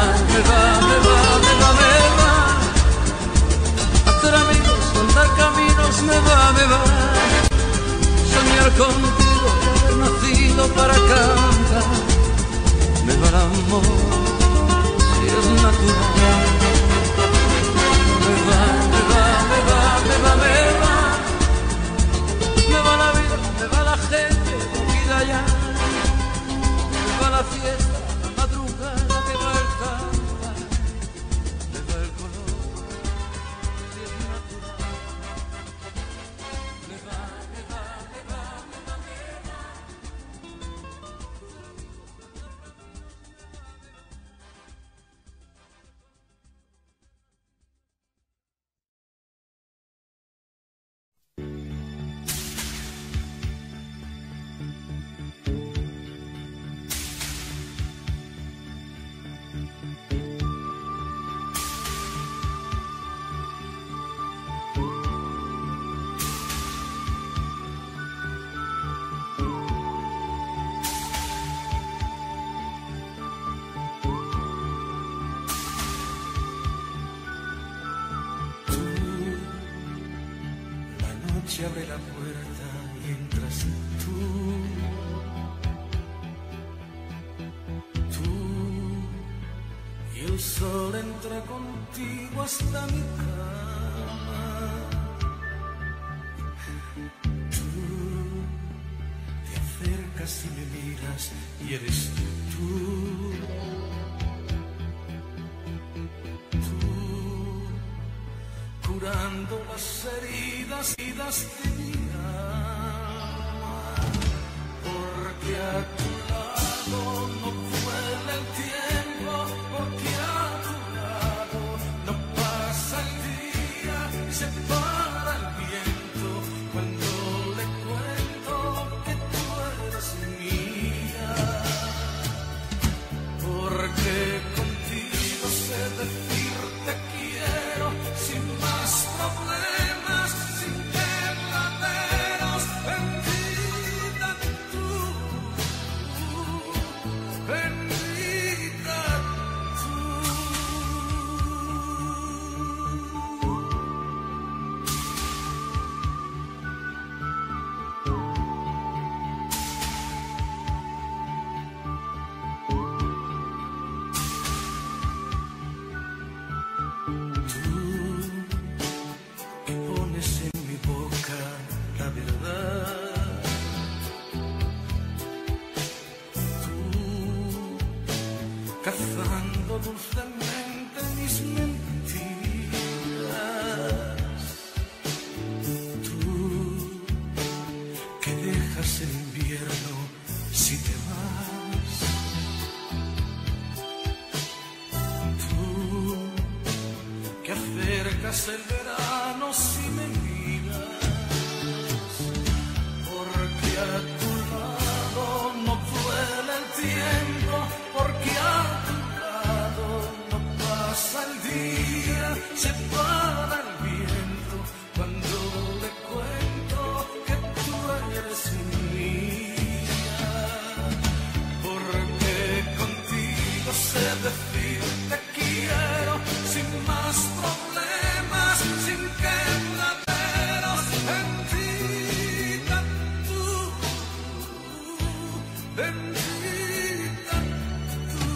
Hacer amigos, andar caminos, me va. Soñar contigo, de haber nacido para cantar. Me va el amor, si es natural. Me va. Me va la vida, me va la gente de aquí de allá. Me va la fiesta, la madrugada, me va el cantar, me va el color, si es natural. Me va. Se abre la puerta y entras tú, y el sol entra contigo hasta mi cama. acercas y me miras y eres tú. Curando las heridas de mi alma, porque a tu lado no duele el tiempo, porque a tu lado no pasa el día y se para el viento cuando le cuento que tú eres mía, porque contigo sé decir te quiero sin más problemas, sin quebraderos, bendita tú, bendita tú. Que pones en mi boca la verdad, tú cazando dulcemente mis mentiras, tú que dejas el invierno si te vas, tú que acercas el verano si me miras, porque a tu lado no duele el tiempo, porque a tu lado no pasa el día, se para el viento cuando le cuento que tú eres mía, porque contigo sé decir te quiero sin más problemas, sin quebraderos, bendita tú, bendita tú,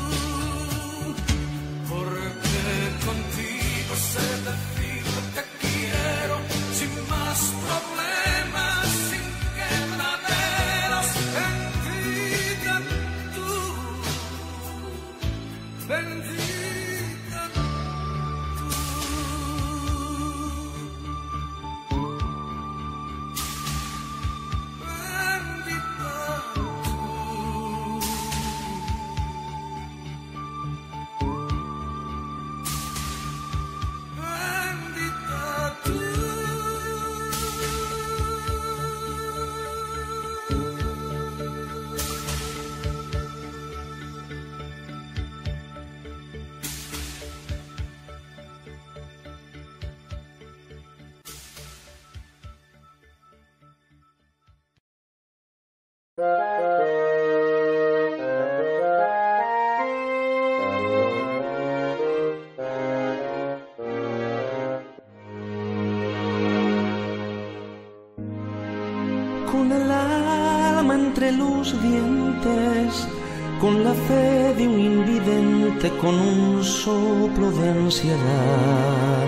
porque contigo sé decir te quiero sin más problemas, sin quebraderos, bendita tú, bendita. Con el alma entre los dientes, con la fe de un invidente, con un soplo de ansiedad,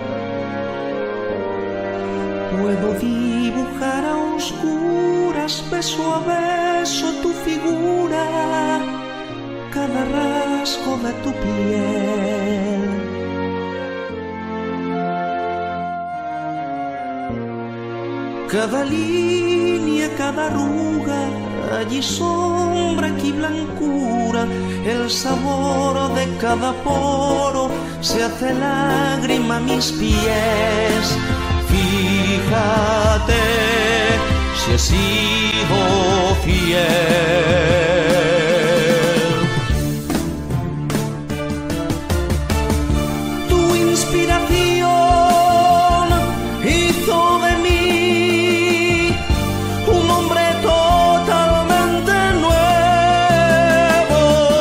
puedo dibujar a oscuras, beso a beso tu figura, cada rasgo de tu piel. Cada línea, cada arruga, allí sombra, aquí blancura, el sabor de cada poro se hace lágrima a mis pies. Fíjate si he sido fiel. Tu inspiración hizo de mí un hombre totalmente nuevo.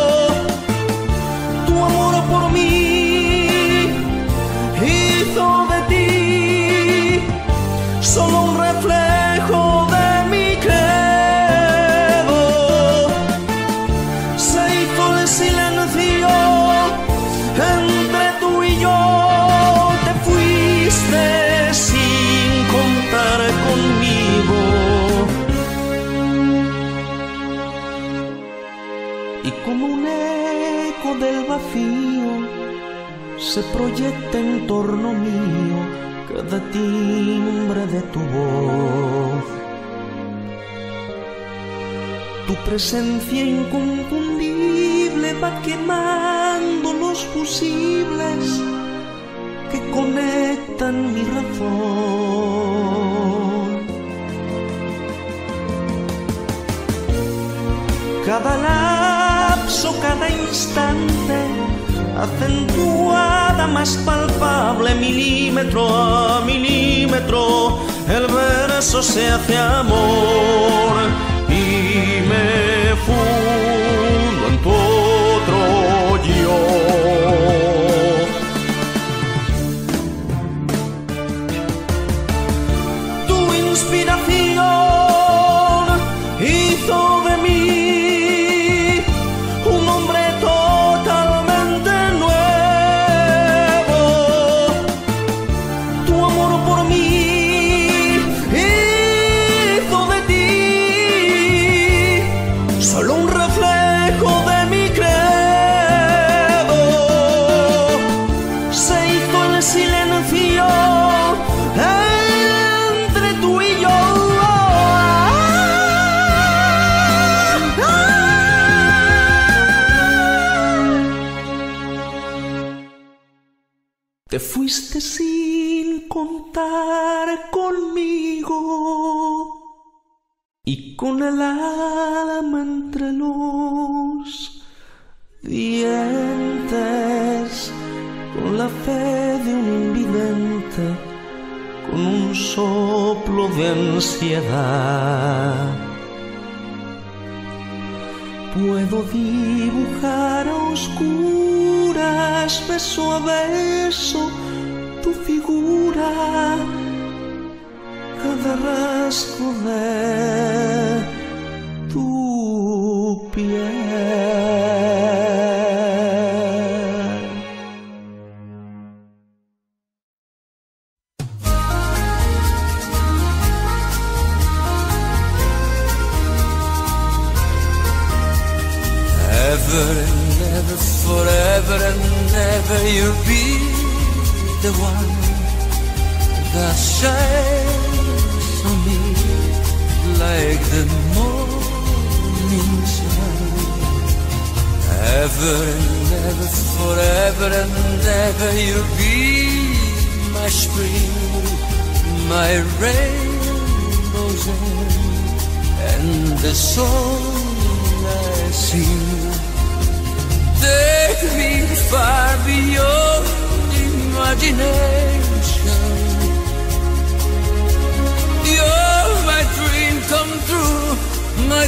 Tu amor por mí hizo de ti solo un reflejo de mi credo. del vacío se proyecta en torno mío cada timbre de tu voz. Tu presencia inconfundible va quemando los fusibles que conectan mi razón. Cada lapso, cada instante, acentuada, más palpable, milímetro a milímetro, el verso se hace amor y me fundo en tu otro yo. Tu inspiración hizo de mí un hombre totalmente nuevo. Tu amor por mí hizo de ti solo un reflejo de mi credo. Se hizo el silencio entre tú y yo. Te fuiste sin contar conmigo y con el alma entre los dientes, con la fe de un invidente, con un soplo de ansiedad. Puedo dibujar a oscuras, beso a beso, tu figura, cada rasgo de tu piel. Ever and ever, forever and ever, you'll be the one that shines on me like the morning sun. Ever and ever, forever and ever, you'll be my spring, my rainbow's end, and the song I sing. Take me far beyond imagination. You're my dream come true, my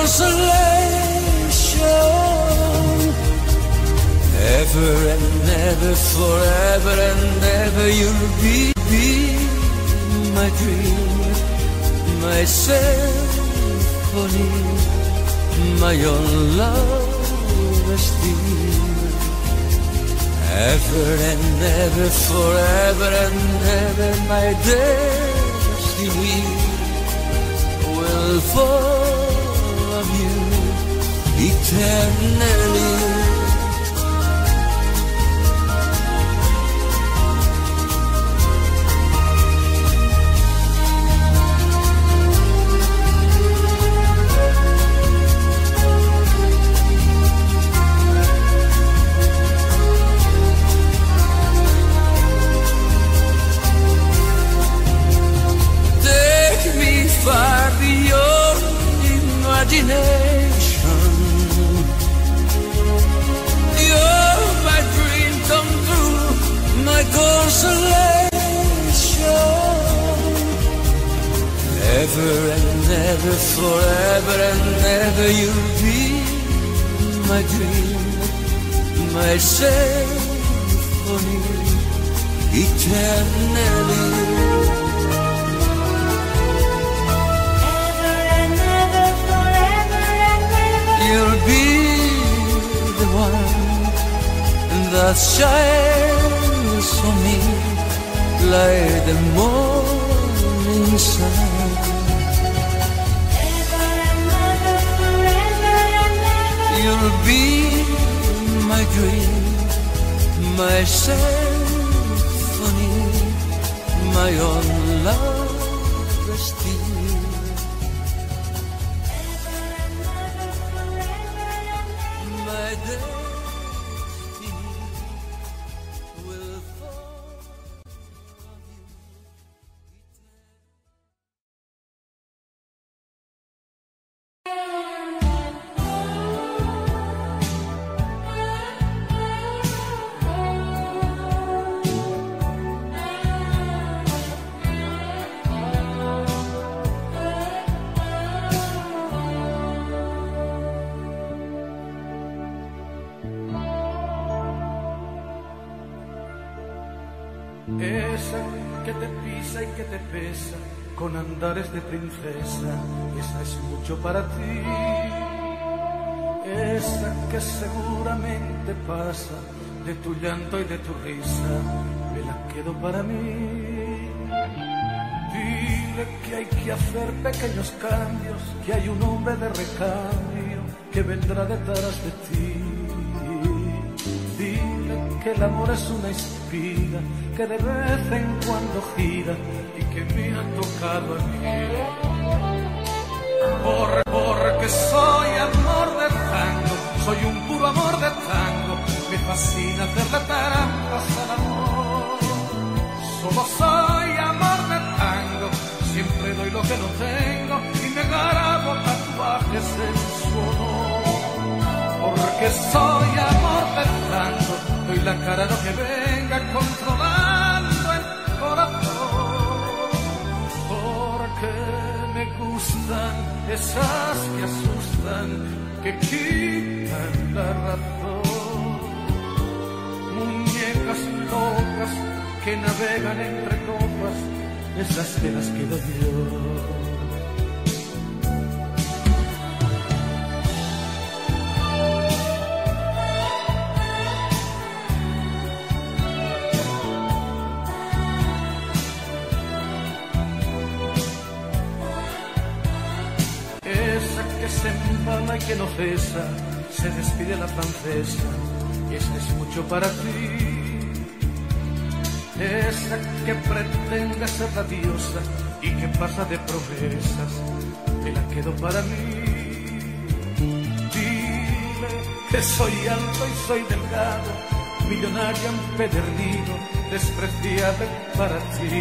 consolation. Ever and ever, forever and ever, you'll be my dream, my symphony, my own love esteem. Ever and ever, forever and ever, my destiny will follow you eternally. Far beyond imagination, you're my dream come true, my consolation. Ever and ever, forever and ever, you'll be my dream, my symphony, eternally. You'll be the one that shines on me like the morning sun. You'll be my dream, my symphony, my own love still. My destiny will fall on you. Esa que te pisa y que te pesa con andares de princesa, esa es mucho para ti. Esa que seguramente pasa de tu llanto y de tu risa, me la quedo para mí. Dile que hay que hacer pequeños cambios, que hay un hombre de recambio que vendrá detrás de ti. Dile que el amor es una espiga que de vez en cuando gira y que me ha tocado a mí. Porque soy amor de tango, soy un puro amor de tango, me fascina hacerle trampas al amor. Solo soy amor de tango, siempre doy lo que no tengo y me grabo tatuajes en su honor. Porque soy amor de tango, doy la cara a lo que venga controlando el corazón. Porque me gustan esas que asustan, que quitan la razón. Muñecas locas que navegan entre copas, esas de las que doy yo. Se embala y que no cesa, se despide la francesa, esa es mucho para ti. Esa que pretende ser la diosa y que pasa de promesas, me la quedo para mí. Dile que soy alto y soy delgado, millonario empedernido, despreciable para ti.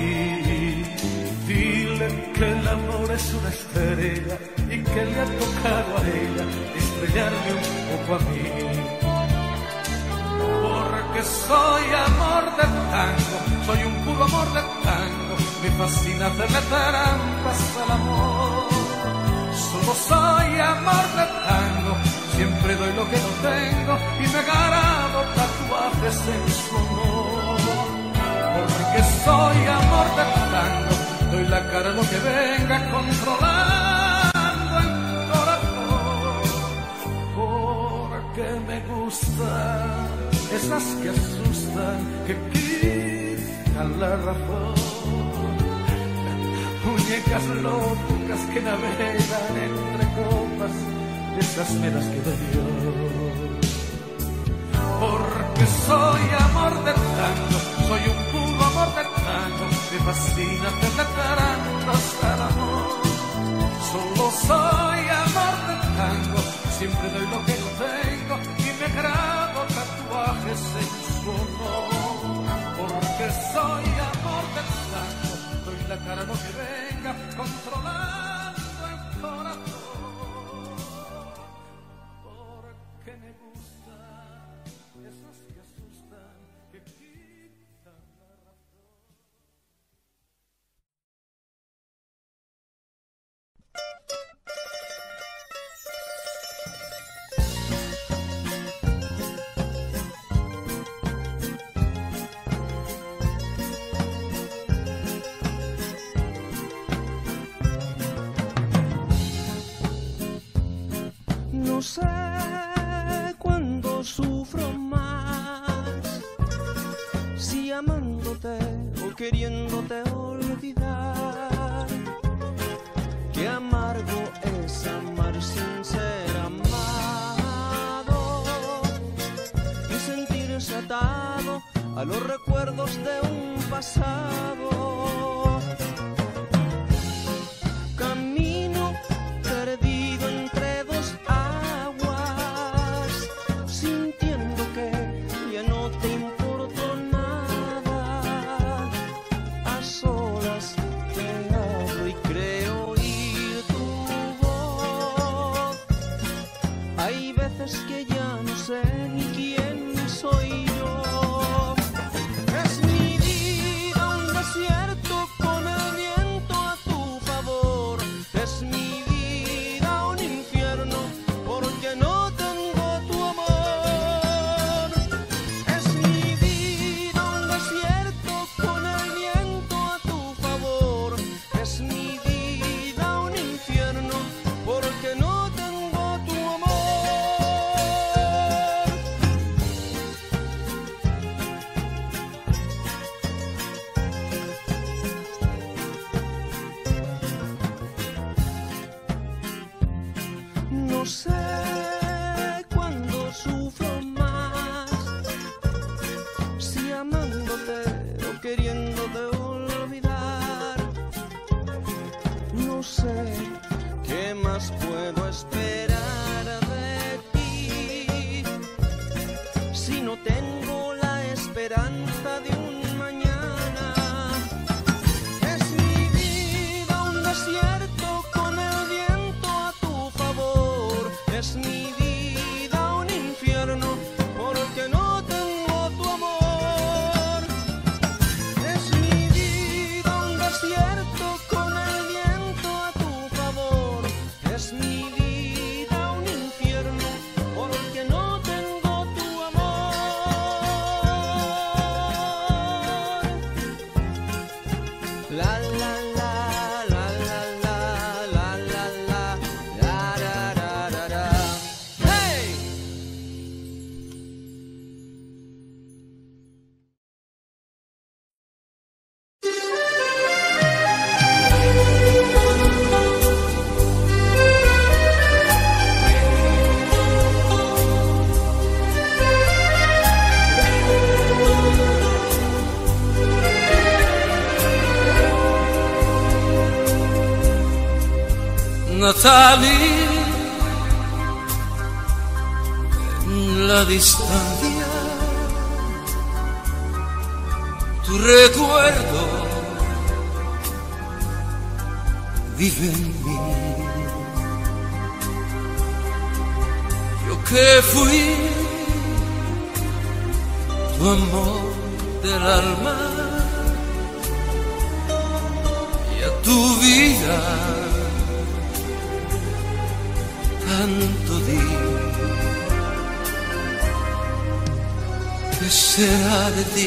Dile que el amor es una estrella y que le ha tocado a ella estrellarme un poco a mí. Porque soy amor de tango, soy un puro amor de tango, me fascina hacerle trampas al amor. Solo soy amor de tango, siempre doy lo que no tengo y me grabo tatuajes en su honor. Porque soy amor de tango, doy la cara a lo que venga controlando el corazón. Porque me gustan esas que asustan, que quitan la razón. Muñecas locas que navegan entre copas, esas me las quedo yo. Porque soy amor de tango, soy un puro amor de tango, me fascina hacerle trampas al amor. Solo soy amor de tango, siempre doy lo que no tengo y me grabo tatuajes en su honor. Porque soy amor de tango, doy la cara a lo que venga controlando el corazón. Porque me gusta esas que asustan, que quitan la razón. No sé cuándo sufro más, si amándote o queriéndote olvidar. Qué amargo es amar sin ser amado y sentirse atado a los recuerdos de un pasado. Camino perdido entre dos aguas, sintiendo que ya no te importo nada. A solas te hablo y creo oír tu voz. Hay veces que ya no sé ni quién soy yo. Es mi vida un desierto con el viento a tu favor. Es mi vida un infierno porque no tengo tu amor. Es mi vida un desierto con el viento a tu favor. Es mi vida un infierno porque no tengo tu amor. No sé cuándo sufro más, si amándote o queriéndote olvidar. No sé qué más puedo esperar de ti, si no tengo la esperanza de un mañana. Es mi vida un desierto con el viento a tu favor. Es mi vida un infierno porque no tengo tu amor. Es mi vida un desierto con el viento a tu favor. Es mi vida un infierno porque no tengo tu amor. La la la la la la la la la la da da da da. Hey! Natalie, en la distancia, tu recuerdo vive en mí. Yo que fui tu amor del alma y a tu vida tanto di. ¿Qué será de ti?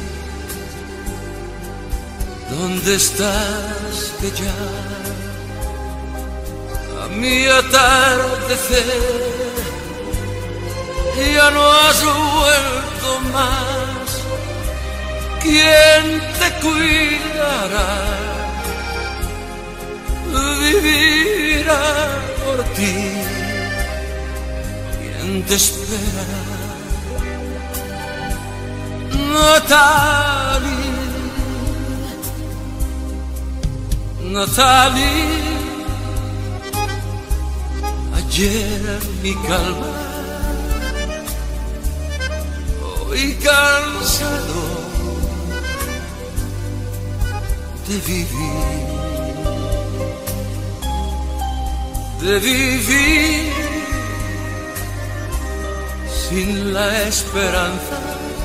¿Dónde estás que ya a mi atardecer ya no has vuelto más? ¿Quién te cuidará? Vivirá por ti. ¿Quién te esperará? Natalie, Natalie, ayer mi calma, hoy cansado de vivir. De vivir sin la esperanza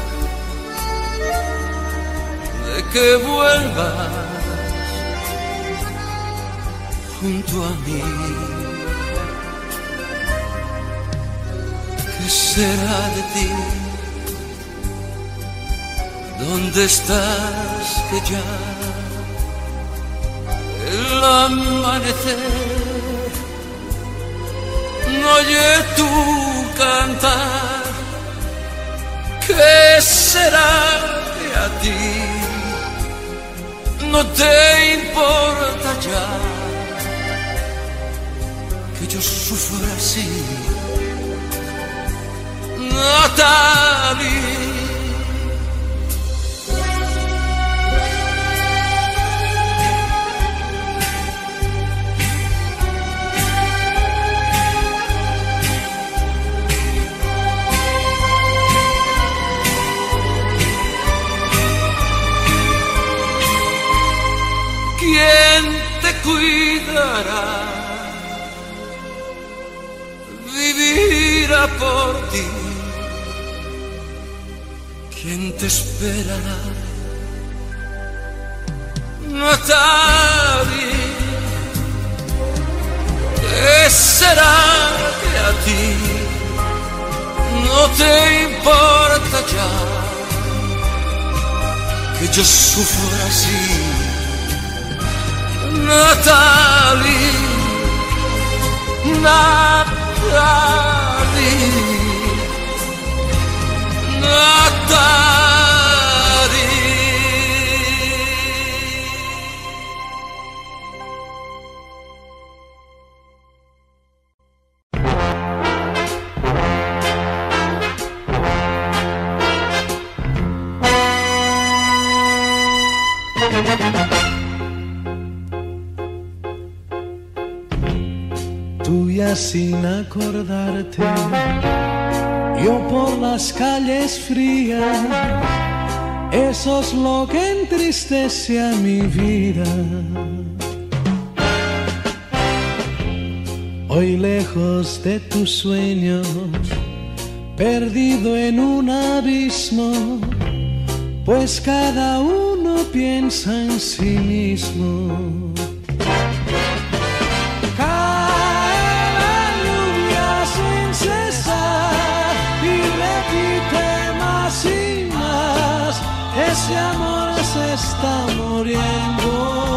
de que vuelvas junto a mí. ¿Qué será de ti? ¿Dónde estás que ya el amanecer no oye tu cantar? ¿Qué será de a ti? No te importa ya que yo sufra así, Natalie, cara, vivirá por ti. ¿Quién te esperará? Natalie, ¿qué será que a ti no te importa ya que yo sufra así? Natalie, Natalie, Natalie. Tú ya sin acordarte, yo por las calles frías, eso es lo que entristece a mi vida. Hoy lejos de tus sueños, perdido en un abismo, pues cada uno piensa en sí mismo. Ese amor se está muriendo,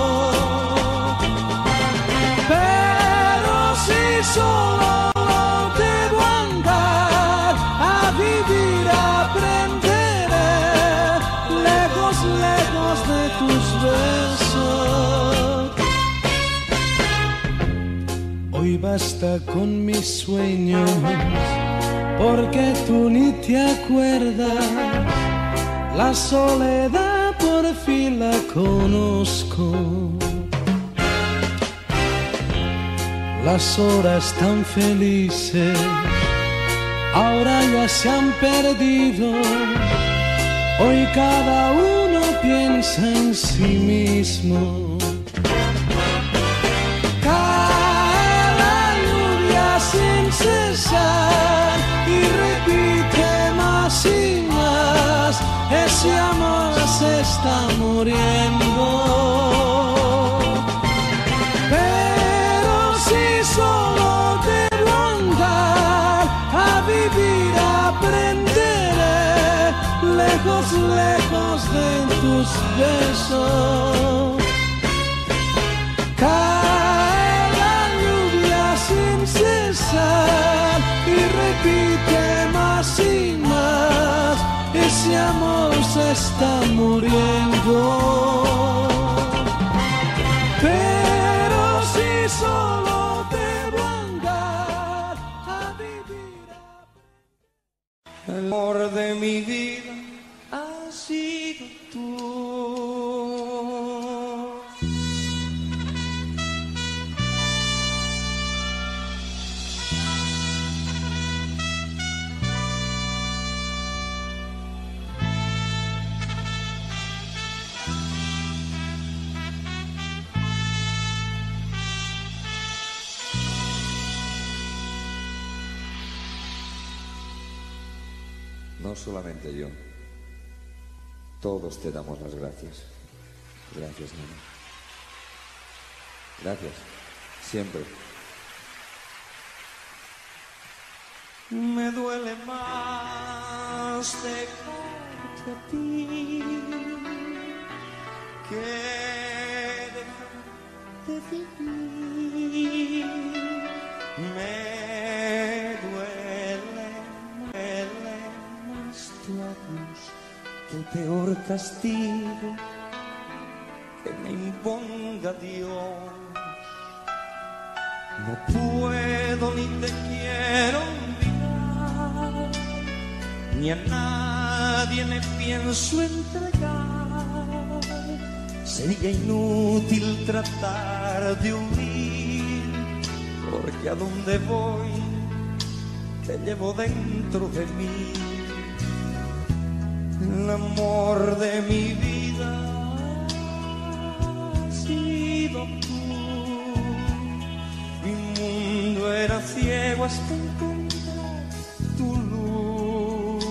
pero si solo debo andar a vivir, aprenderé lejos, lejos de tus besos. Hoy basta con mis sueños, porque tú ni te acuerdas. La soledad por fin la conozco. Las horas tan felices ahora ya se han perdido. Hoy cada uno piensa en sí mismo. Cae la lluvia sin cesar y repite más y más. Ese amor se está muriendo, pero si solo debo andar a vivir, aprenderé lejos, lejos de tus besos. Cae la lluvia sin cesar y repite más y más. Ese amor se está muriendo, pero si solo debo andar a vivir. El amor de mi vida has sido tú. No solamente yo, todos te damos las gracias. Gracias, nena. Gracias, siempre. Me duele más dejarte a ti que dejar de vivir. Me duele más tu adiós que el peor castigo que me imponga Dios. No puedo ni te quiero olvidar, ni a nadie me pienso entregar. Sería inútil tratar de huir, porque a donde voy te llevo dentro de mí. El amor de mi vida ha sido tú. ciego hasta encontrar tu luz.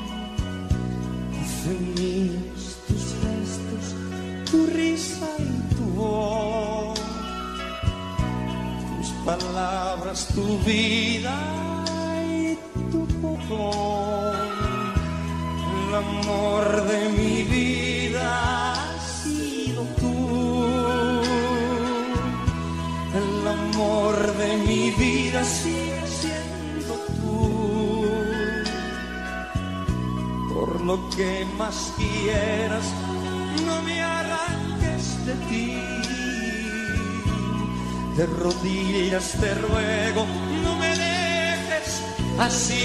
Hacen míos tus gestos, tu risa y tu voz, tus palabras, tu vida y tu perdón. El amor de mi vida has sido tú. El amor de mi vida sigue siendo tú. Por lo que más quieras, no me arranques de ti. De rodillas te ruego, no me dejes así.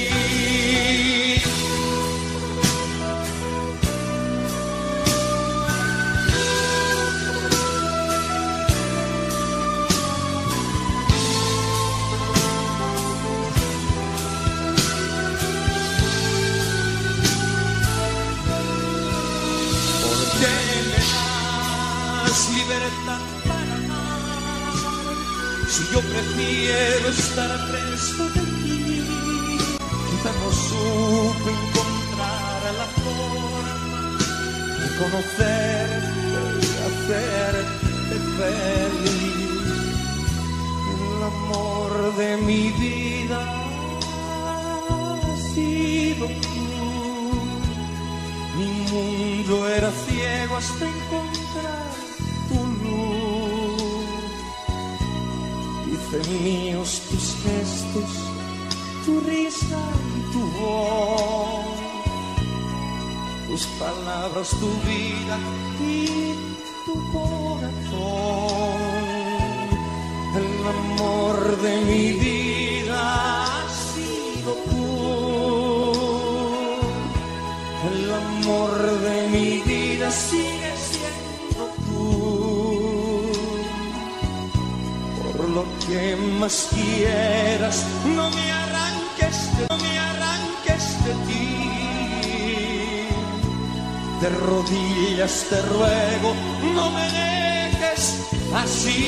Libertad para amar, si yo prefiero estar preso de ti. Quizá no supe encontrar la forma de conocerte y hacerte feliz. El amor de mi vida ha sido tú. Mi mundo era ciego hasta encontrar tu luz. Hice míos tus gestos, tu risa y tu voz, tus palabras, tu vida y tu corazón. El amor de mi vida ha sido tú. El amor de mi vida sigue siendo tú. Por lo que más quieras, no me arranques de ti. De rodillas te ruego, no me dejes así.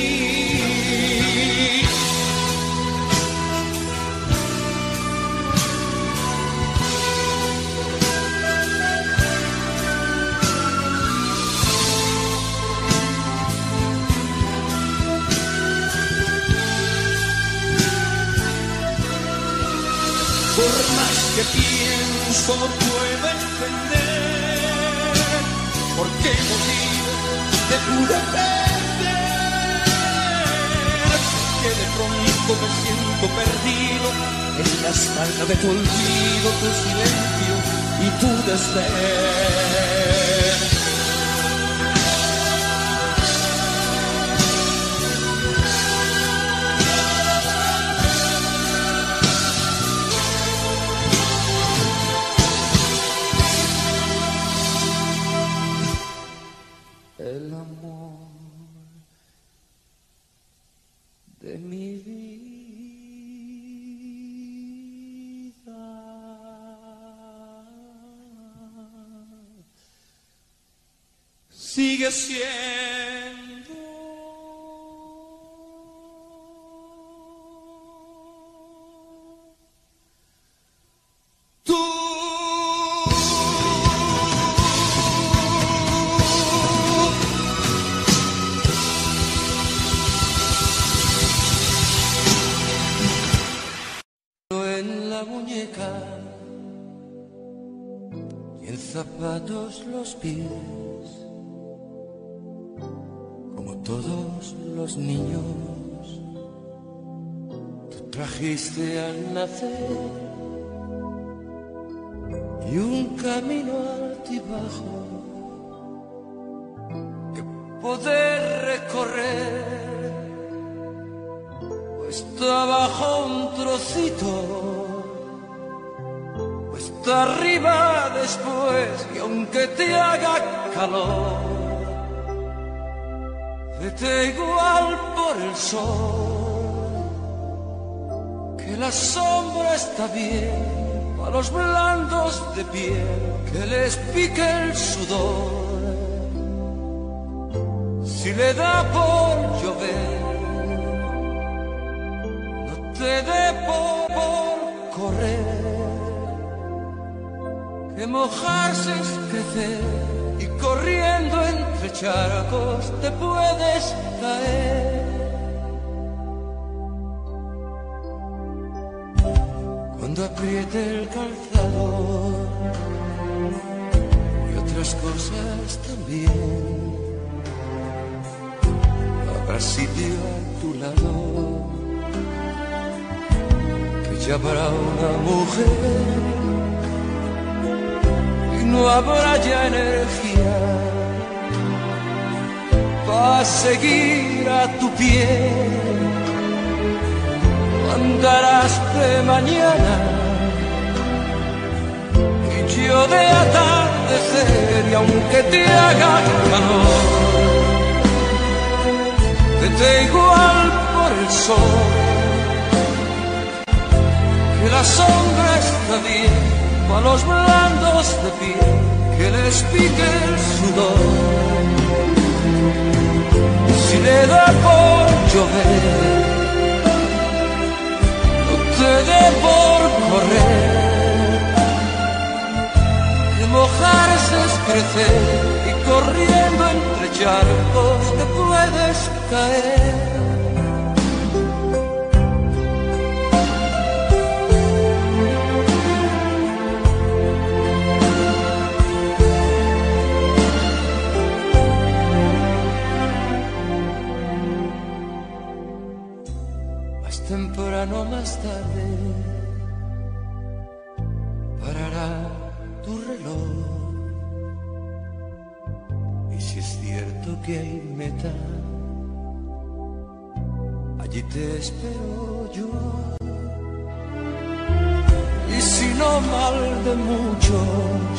Por más que pienso no puedo entender por qué motivo te pude perder. Que de pronto me siento perdido en la espalda de tu olvido, tu silencio y tu desdén. El amor de mi vida sigue siendo tú. Muñeca y en zapatos los pies, como todos los niños, tú trajiste al nacer y un camino altibajo que poder recorrer, cuesta abajo un trocito, cuesta arriba después, y aunque te haga calor, vete igual por el sol, que la sombra está bien para los blandos de piel, que les pique el sudor. Si le da por llover, no te dé por correr, que mojarse es crecer y corriendo entre charcos te puedes caer. Cuando apriete el calzador y otras cosas también, habrá sitio a tu lado que ya habrá una mujer y no habrá ya energía para seguir a tu pie. Andarás de mañana y yo de atardecer, y aunque te haga calor, vete igual por el sol, que la sombra está bien para los blandos de piel, que les pique el sudor. Si le da por llover, te dé por correr, que mojarse es crecer y corriendo entre charcos te puedes caer. Temprano más tarde parará tu reloj, y si es cierto que hay meta, allí te espero yo. Y si no mal de muchos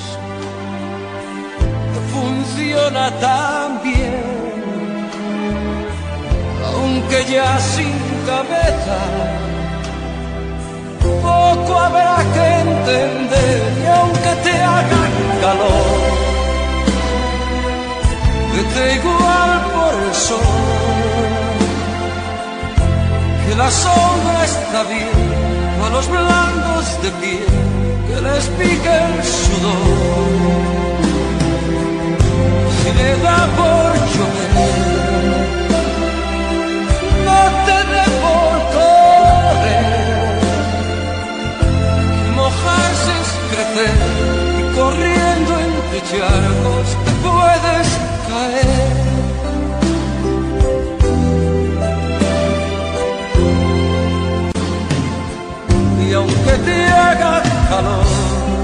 funciona tan bien, aunque ya sin cabeza, poco habrá que entender, y aunque te haga calor, vete igual por el sol, que la sombra está bien a los blandos de piel, que les pique el sudor. Si le da por llover, no te dé por correr, que mojarse es crecer y corriendo entre charcos te puedes caer. Y aunque te haga calor,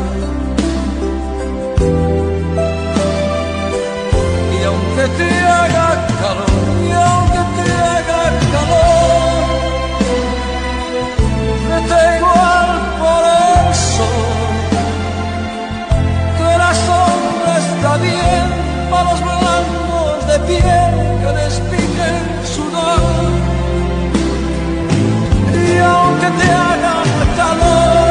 y aunque te haga calor, y aunque te haga calor, vete igual por el sol, que la sombra está bien para los blancos de piel, que les pique el sudor. Y aunque te haga calor,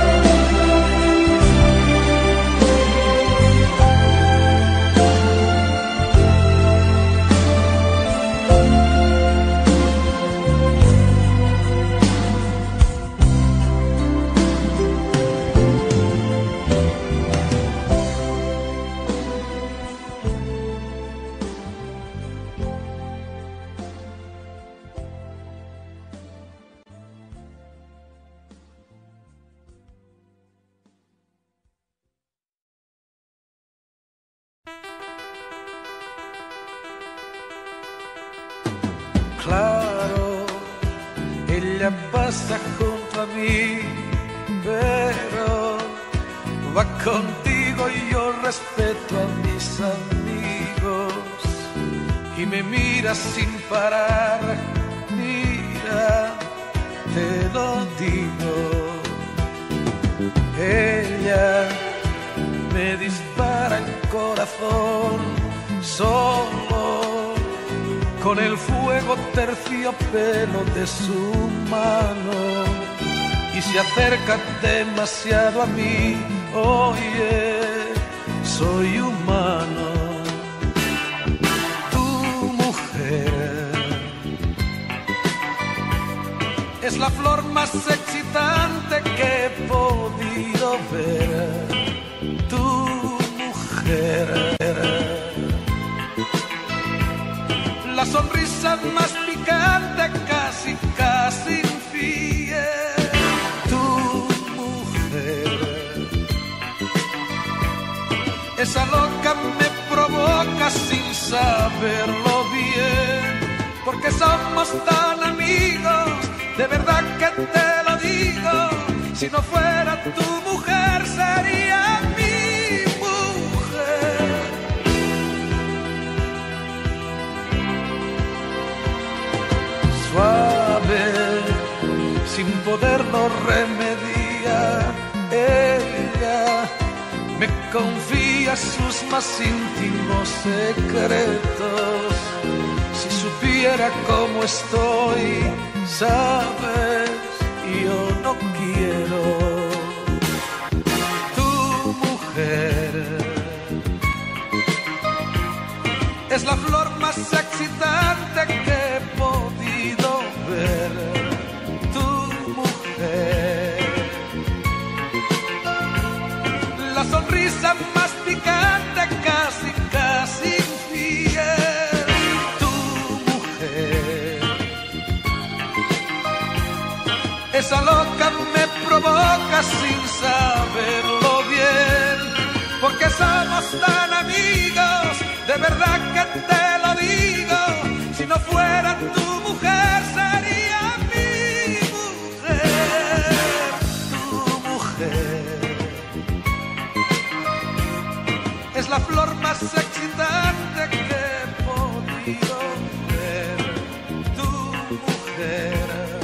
claro, ella pasa junto a mí, pero va contigo y yo respeto a mis amigos, y me mira sin parar, mira, te lo digo. Ella me dispara el corazón solo con el fuego terciopelo de su mano, y se acerca demasiado a mí. Oye, soy humano. Tu mujer es la flor más excitante que he podido ver. Tu mujer, la sonrisa más picante, casi, casi infiel. Tu mujer, esa loca me provoca sin saberlo bien, porque somos tan amigos, de verdad que te lo digo. Si no fuera tu mujer, sería mi mujer. Suave, sin poderlo remediar, ella me confía sus más íntimos secretos. Si supiera cómo estoy, sabes, yo no quiero. Tu mujer es la flor más excitante que he podido ver. Tu mujer, la sonrisa más picante, casi, casi infiel. Tu mujer, esa loca me provoca sin saberlo bien, porque somos tan amigos, de verdad que te lo digo. Si no fuera tu mujer, sería mi mujer. Tu mujer es la flor más excitante que he podido ver. Tu mujer,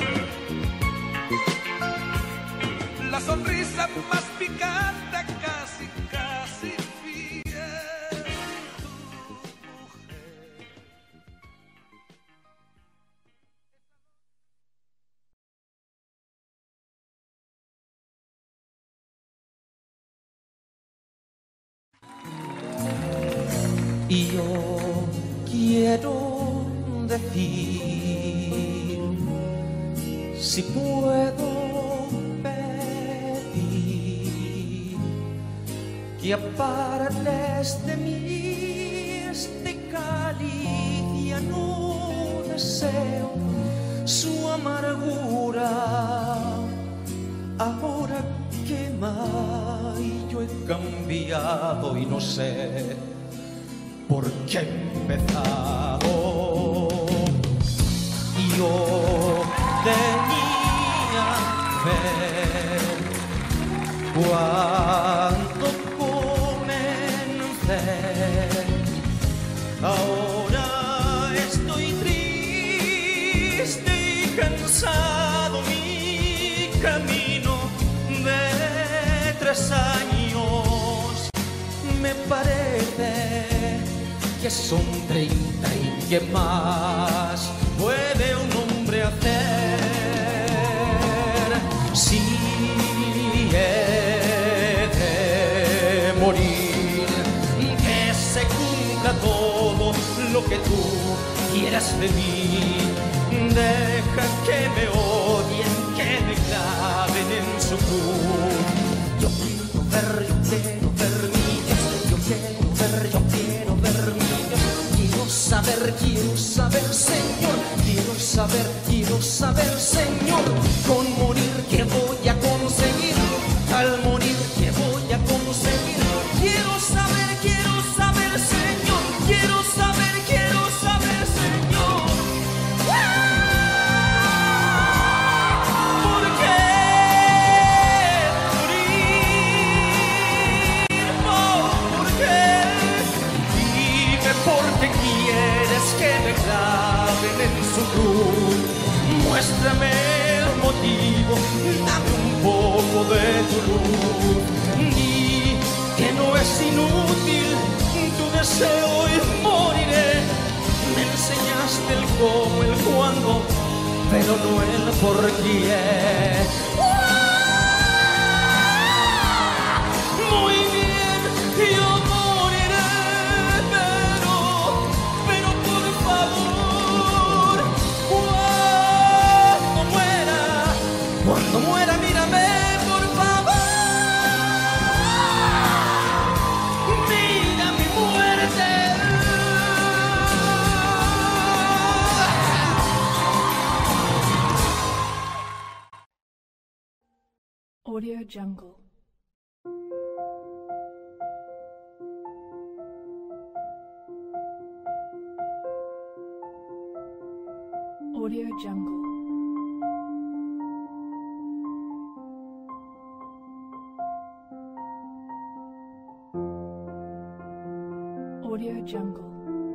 la sonrisa más picante, casi, casi fiel. Tu mujer. Y yo quiero decir, si puedo pedir, que apartes de mí este cáliz. Ya no deseo su amargura, ahora quema y yo he cambiado y no sé por qué he empezado. Yo tenía fe cuando comencé, ahora estoy triste y cansado. Mi camino de 3 años me parece que son 30 y que más puede un hombre hacer. Si he de morir, que se cumpla todo lo que tú quieras de mí. Deja que me odien, que me claven en su cruz. Yo quiero ver niños, yo quiero ver niños. Quiero saber, Señor, quiero saber, Señor, con morir que voy a conseguir, al morir que voy a conseguir. Quiero saber, Señor, quiero saber, Señor. ¿Por qué morir? ¿Por qué? Dime por qué quieres que me claven en su cruz. Muéstrame el motivo, dame un poco de tu luz. Di que no es inútil tu deseo y moriré. Me enseñaste el cómo, el cuándo, pero no el por qué. Muy bien, yo moriré, pero por favor, cuando muera, Audio Jungle. Audio Jungle. Audio Jungle.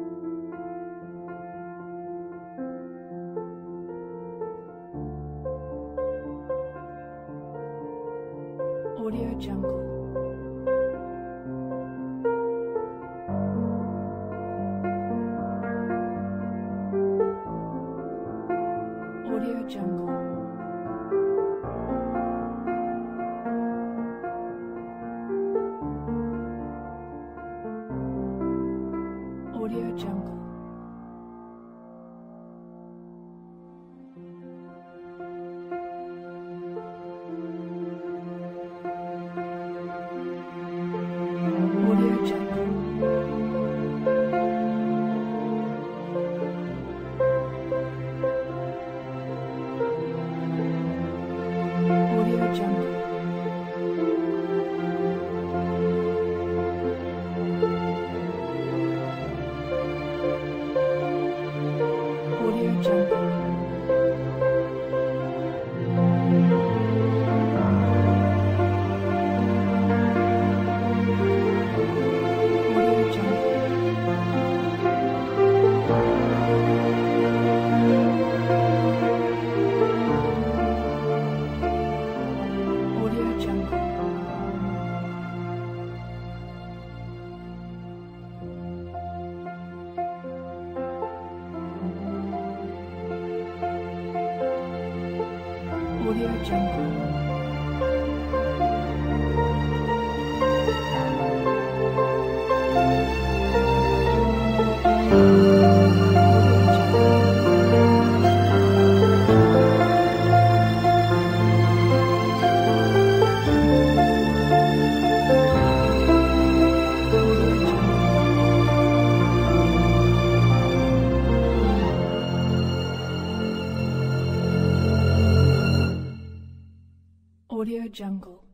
Audio Jungle. Audio Jungle. Audio Jungle. Audio Jungle. Audio Jungle. Audio Jungle. Audio Jungle. Audio Jungle. Audio Jungle.